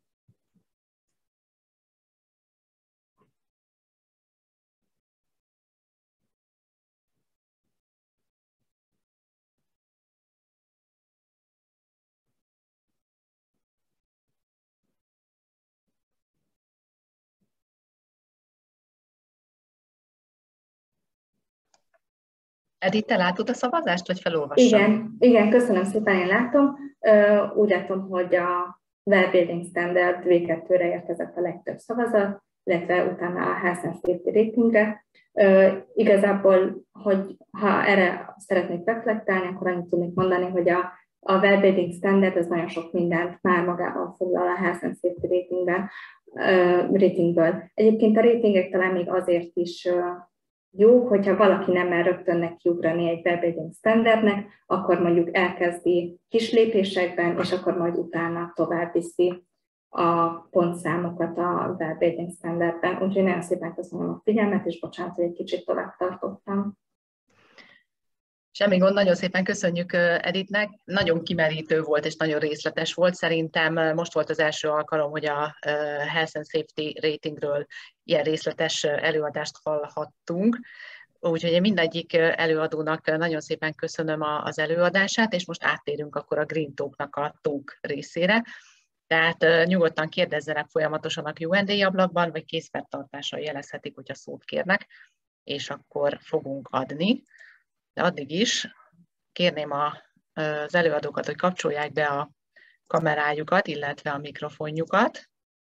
Edith, te látod a szavazást, vagy felolvassam? Igen, köszönöm szépen, én látom. Úgy látom, hogy a Web Building Standard V2-re érkezett a legtöbb szavazat, illetve utána a Health and Safety Ratingre. Igazából, hogy ha erre szeretnék reflektálni, akkor annyit tudnék mondani, hogy a Web Building Standard az nagyon sok mindent már magában foglal a Health and Safety ratingből. Egyébként a ratingek talán még azért is jó, hogyha valaki nem mer rögtön nekiugrani egy Web Building Standardnek, akkor mondjuk elkezdi kis lépésekben, és akkor majd utána tovább viszi a pontszámokat a Web Building Standardben. Úgyhogy nagyon szépen köszönöm a figyelmet, és bocsánat, hogy egy kicsit tovább tartottam. Semmi gond, nagyon szépen köszönjük Edithnek. Nagyon kimerítő volt, és nagyon részletes volt. Szerintem most volt az első alkalom, hogy a Health and Safety Ratingről ilyen részletes előadást hallhattunk. Úgyhogy én mindegyik előadónak nagyon szépen köszönöm az előadását, és most áttérünk akkor a Green Talk-nak a talk részére. Tehát nyugodtan kérdezzenek folyamatosan a Q&A ablakban, vagy készfeltartással jelezhetik, hogyha szót kérnek, és akkor fogunk adni. De addig is kérném az előadókat, hogy kapcsolják be a kamerájukat, illetve a mikrofonjukat.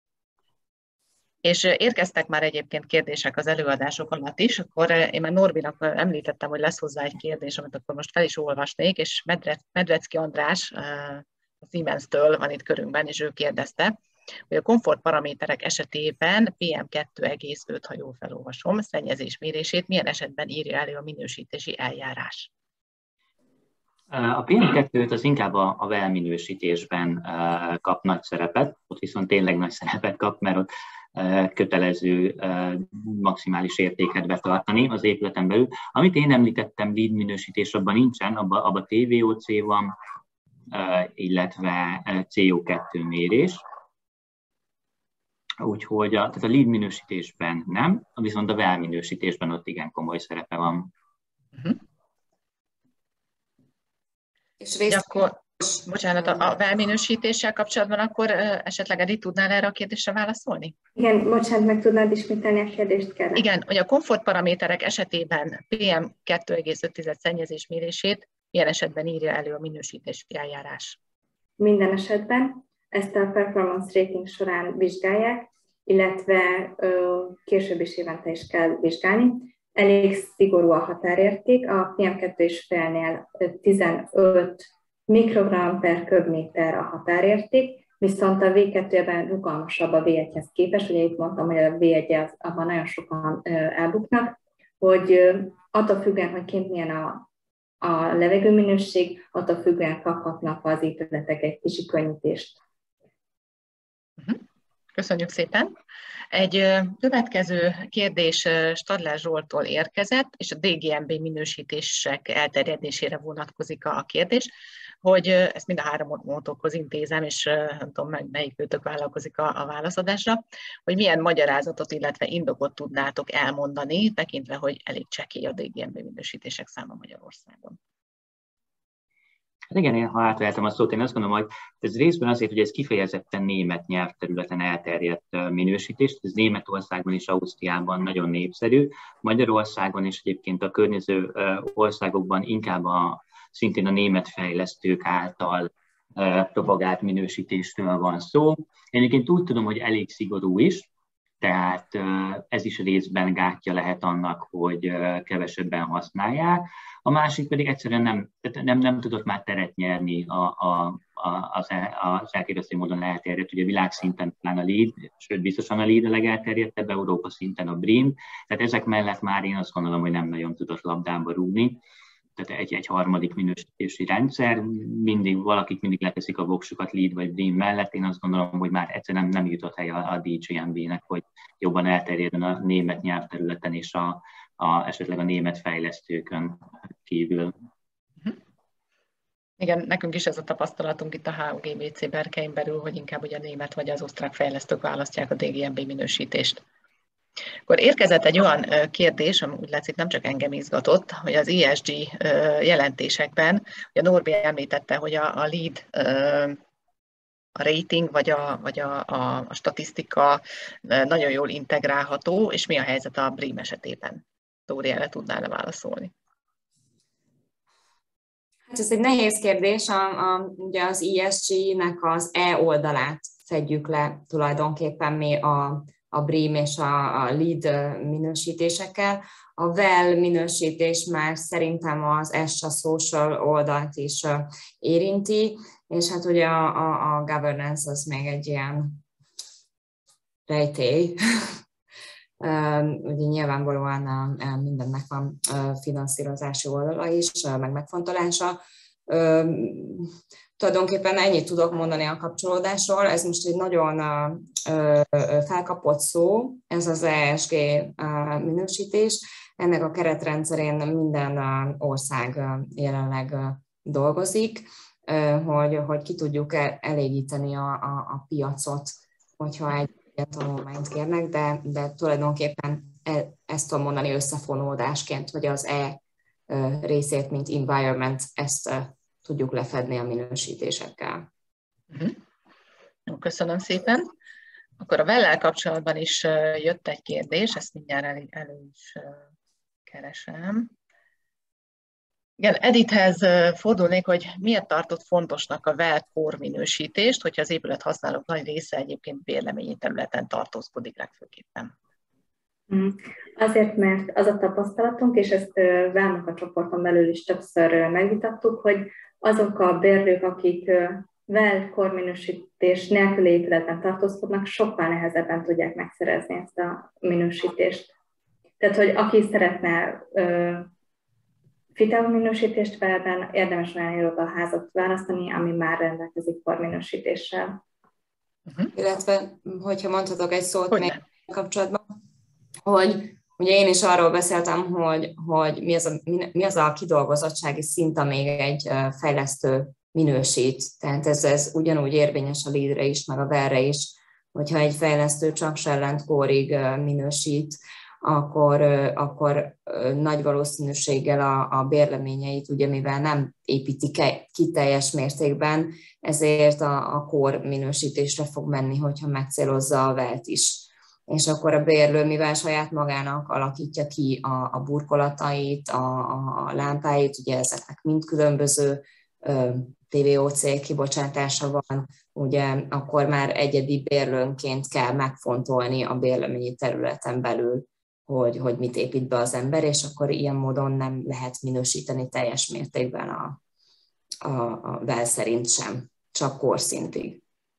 És érkeztek már egyébként kérdések az előadások alatt is, akkor én már Norbinak említettem, hogy lesz hozzá egy kérdés, amit akkor most fel is olvasnék, és Medvecki András a Siemens-től van itt körünkben, és ő kérdezte, hogy a komfortparaméterek esetében PM2,5, ha jól felolvasom, szennyezés mérését milyen esetben írja elő a minősítési eljárás? A PM2 az inkább a well-minősítésben kap nagy szerepet, ott viszont tényleg nagy szerepet kap, mert ott kötelező maximális értéket betartani az épületen belül. Amit én említettem, lead minősítés, abban nincsen, abban TVOC van, illetve CO2 mérés. Úgyhogy tehát a lead minősítésben nem, viszont a well minősítésben ott igen komoly szerepe van. És akkor, bocsánat, a well minősítéssel kapcsolatban akkor esetleg Edith tudnál erre a kérdésre válaszolni? Igen, bocsánat, meg tudnád ismételni a kérdést, kérlek? Igen, hogy a komfortparaméterek esetében PM2,5 szennyezés mérését milyen esetben írja elő a minősítési eljárás? Minden esetben ezt a performance rating során vizsgálják, illetve később is évente is kell vizsgálni. elég szigorú a határérték, a PM2,5-nél 15 mikrogram per köbméter a határérték, viszont a V2-ben rugalmasabb a V1-hez képest, ugye itt mondtam, hogy a V1 abban nagyon sokan elbuknak, hogy attól függően, hogy kint milyen a levegőminőség, attól függően kaphatnak az épületek egy kicsi könnyítést. Köszönjük szépen! Egy következő kérdés Stadler Zsolttól érkezett, és a DGNB minősítések elterjedésére vonatkozik a kérdés, hogy ezt mind a háromotokhoz intézem, és nem tudom, melyik őtök vállalkozik a válaszadásra, hogy milyen magyarázatot, illetve indokot tudnátok elmondani, tekintve, hogy elég csekély a DGNB minősítések száma Magyarországon. Hát igen, én ha átvehetem a szót, én azt gondolom, hogy ez részben azért, hogy ez kifejezetten német nyelvterületen elterjedt minősítést, ez Németországban és Ausztriában nagyon népszerű, Magyarországon és egyébként a környező országokban inkább szintén a német fejlesztők által propagált minősítéstől van szó. Én egyébként úgy tudom, hogy elég szigorú is, tehát ez is részben gátja lehet annak, hogy kevesebben használják. A másik pedig egyszerűen nem tudott már teret nyerni az elképesztő módon elterjedt. Ugye világszinten talán a LEED, sőt biztosan a LEED a legelterjedtebb, Európa szinten a BREEAM, tehát ezek mellett már én azt gondolom, hogy nem nagyon tudott labdába rúgni. Tehát egy harmadik minősítési rendszer, valakik mindig leteszik a voksukat LEED vagy BREEAM mellett, én azt gondolom, hogy már egyszerűen nem jutott hely a DGNB-nek, hogy jobban elterjedjen a német nyelvterületen és esetleg a német fejlesztőkön kívül. Igen, nekünk is ez a tapasztalatunk itt a HUGBC berkein belül, hogy inkább ugye a német vagy az osztrák fejlesztők választják a DGNB minősítést. Akkor érkezett egy olyan kérdés, ami úgy látszik nem csak engem izgatott, hogy az ESG jelentésekben, ugye Norbi említette, hogy a LEED, a rating vagy a statisztika nagyon jól integrálható, és mi a helyzet a BREEAM esetében? Dóri, erre tudnál válaszolni? Hát ez egy nehéz kérdés, ugye az ESG-nek az E oldalát fedjük le tulajdonképpen mi a BREEAM és a LEED minősítésekkel. A WELL minősítés már szerintem az ESHA social oldalt is érinti, és hát ugye a governance az még egy ilyen rejtély. Ugye nyilvánvalóan mindennek van finanszírozási oldala is, meg megfontolása. Tulajdonképpen ennyit tudok mondani a kapcsolódásról. Ez most egy nagyon felkapott szó, ez az ESG minősítés. Ennek a keretrendszerén minden ország jelenleg dolgozik, hogy ki tudjuk elégíteni a piacot, hogyha egy ilyen tanulmányt kérnek, de tulajdonképpen ezt tudom mondani összefonódásként, hogy az E részét, mint environment, ezt tudjuk lefedni a minősítésekkel. Köszönöm szépen. Akkor a WELL-el kapcsolatban is jött egy kérdés, ezt mindjárt elő is keresem. Igen, Edithez fordulnék, hogy miért tartott fontosnak a WELL core minősítést, hogyha az épület használók nagy része egyébként bérleményi területen tartózkodik legfőképpen. Azért, mert az a tapasztalatunk, és ezt WELL a csoporton belül is többször megvitattuk, hogy azok a bérlők, akik WELL core minősítés nélküli épületen tartózkodnak, sokkal nehezebben tudják megszerezni ezt a minősítést. Tehát, hogy aki szeretne FITEL minősítést WELL-ben, érdemes olyan irodaházat választani, ami már rendelkezik core minősítéssel. Illetve, hogyha mondhatok egy szót még kapcsolatban, hogy ugye én is arról beszéltem, hogy mi az a kidolgozottsági szint, amíg egy fejlesztő minősít. Tehát ez ugyanúgy érvényes a LEED-re is, meg a WELL-re is, hogyha egy fejlesztő csak Shell & Core-ig minősít, akkor nagy valószínűséggel a bérleményeit, ugye mivel nem építi ki teljes mértékben, ezért a core minősítésre fog menni, hogyha megcélozza a WELL-t is. És akkor a bérlő, mivel saját magának alakítja ki a burkolatait, a lámpáit, ugye ezeknek mind különböző TVOC kibocsátása van, ugye akkor már egyedi bérlőnként kell megfontolni a bérleményi területen belül hogy mit épít be az ember, és akkor ilyen módon nem lehet minősíteni teljes mértékben a WELL szerint sem, csak korszintig.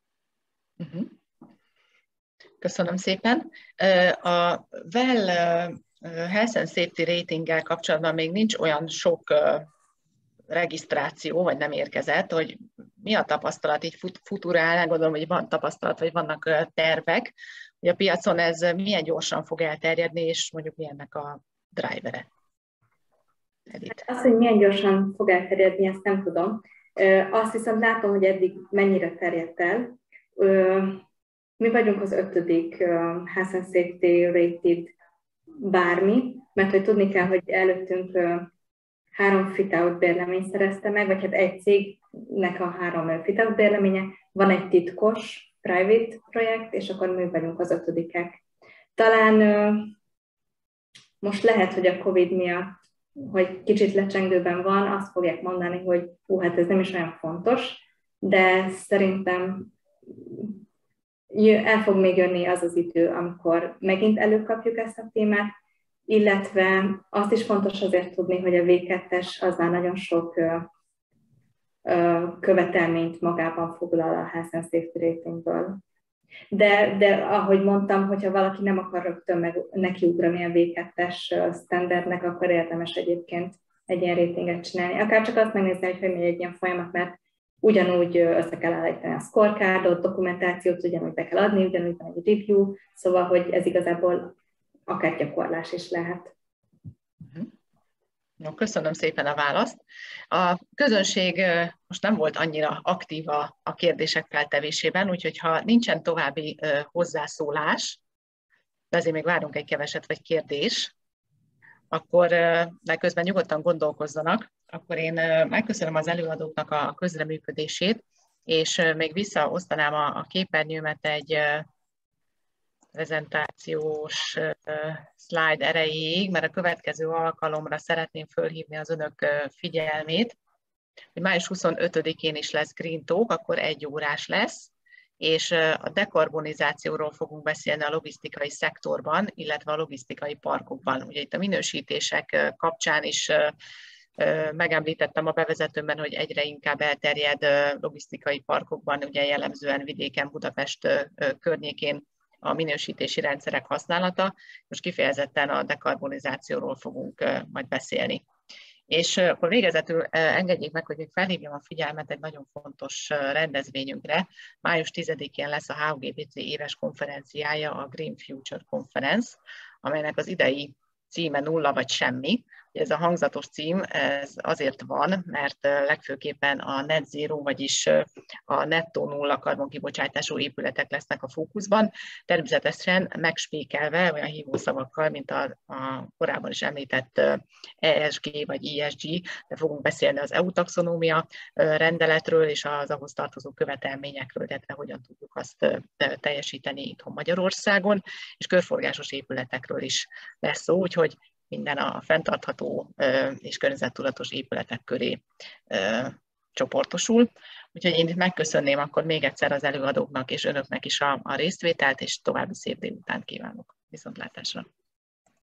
Köszönöm szépen. A WELL Health and Safety Ratinggel kapcsolatban még nincs olyan sok regisztráció, vagy nem érkezett, hogy mi a tapasztalat, így futurál, gondolom, hogy van tapasztalat, vagy vannak tervek, hogy a piacon ez milyen gyorsan fog elterjedni, és mondjuk mi ennek a drivere. Edith. Azt, hogy milyen gyorsan fog elterjedni, ezt nem tudom. Azt viszont látom, hogy eddig mennyire terjedt el. Mi vagyunk az 5. Health and Safety Rated bármi, mert hogy tudni kell, hogy előttünk 3 fit-out bérleményt szerezte meg, vagy hát egy cégnek a 3 fit-out bérleménye, van egy titkos private projekt, és akkor mi vagyunk az 5-ek. Talán most lehet, hogy a Covid miatt, hogy kicsit lecsengőben van, azt fogják mondani, hogy hát ez nem is olyan fontos, de szerintem el fog még jönni az az idő, amikor megint előkapjuk ezt a témát, illetve azt is fontos azért tudni, hogy a V2-es az már nagyon sok követelményt magában foglal a Health and Safety Ratingből. De ahogy mondtam, hogyha valaki nem akar rögtön nekiugrani a V2-es standardnek, akkor érdemes egyébként egy ilyen ratinget csinálni. Akár csak azt megnézni, hogy megy egy ilyen folyamat, mert ugyanúgy össze kell állítani a scorecardot, dokumentációt, ugyanúgy be kell adni, ugyanúgy van egy review, szóval, hogy ez igazából akár gyakorlás is lehet. No, köszönöm szépen a választ. A közönség most nem volt annyira aktív a kérdések feltevésében, úgyhogy ha nincsen további hozzászólás, de azért még várunk egy keveset, vagy kérdés, akkor de közben nyugodtan gondolkozzanak, akkor én megköszönöm az előadóknak a közreműködését, és még visszaosztanám a képernyőmet egy prezentációs slide erejéig, mert a következő alkalomra szeretném fölhívni az önök figyelmét, hogy május 25-én is lesz Green Talk, akkor 1 órás lesz, és a dekarbonizációról fogunk beszélni a logisztikai szektorban, illetve a logisztikai parkokban. Ugye itt a minősítések kapcsán is megemlítettem a bevezetőmben, hogy egyre inkább elterjed logisztikai parkokban, ugye jellemzően vidéken, Budapest környékén a minősítési rendszerek használata. Most kifejezetten a dekarbonizációról fogunk majd beszélni. És akkor végezetül engedjék meg, hogy még felhívjam a figyelmet egy nagyon fontos rendezvényünkre. Május 10-én lesz a HUGBC éves konferenciája, a Green Future Conference, amelynek az idei címe Nulla vagy semmi. Ez a hangzatos cím ez azért van, mert legfőképpen a net zero, vagyis a nettó nulla karbonkibocsátású épületek lesznek a fókuszban, természetesen megspékelve olyan hívószavakkal, mint a korábban is említett ESG vagy ESG, de fogunk beszélni az EU taxonómia rendeletről és az ahhoz tartozó követelményekről, illetve hogyan tudjuk azt teljesíteni itthon Magyarországon, és körforgásos épületekről is lesz szó, úgyhogy minden a fenntartható és környezettudatos épületek köré csoportosul. Úgyhogy én itt megköszönném akkor még egyszer az előadóknak és önöknek is a résztvételt, és további szép délutánt kívánok. Viszontlátásra!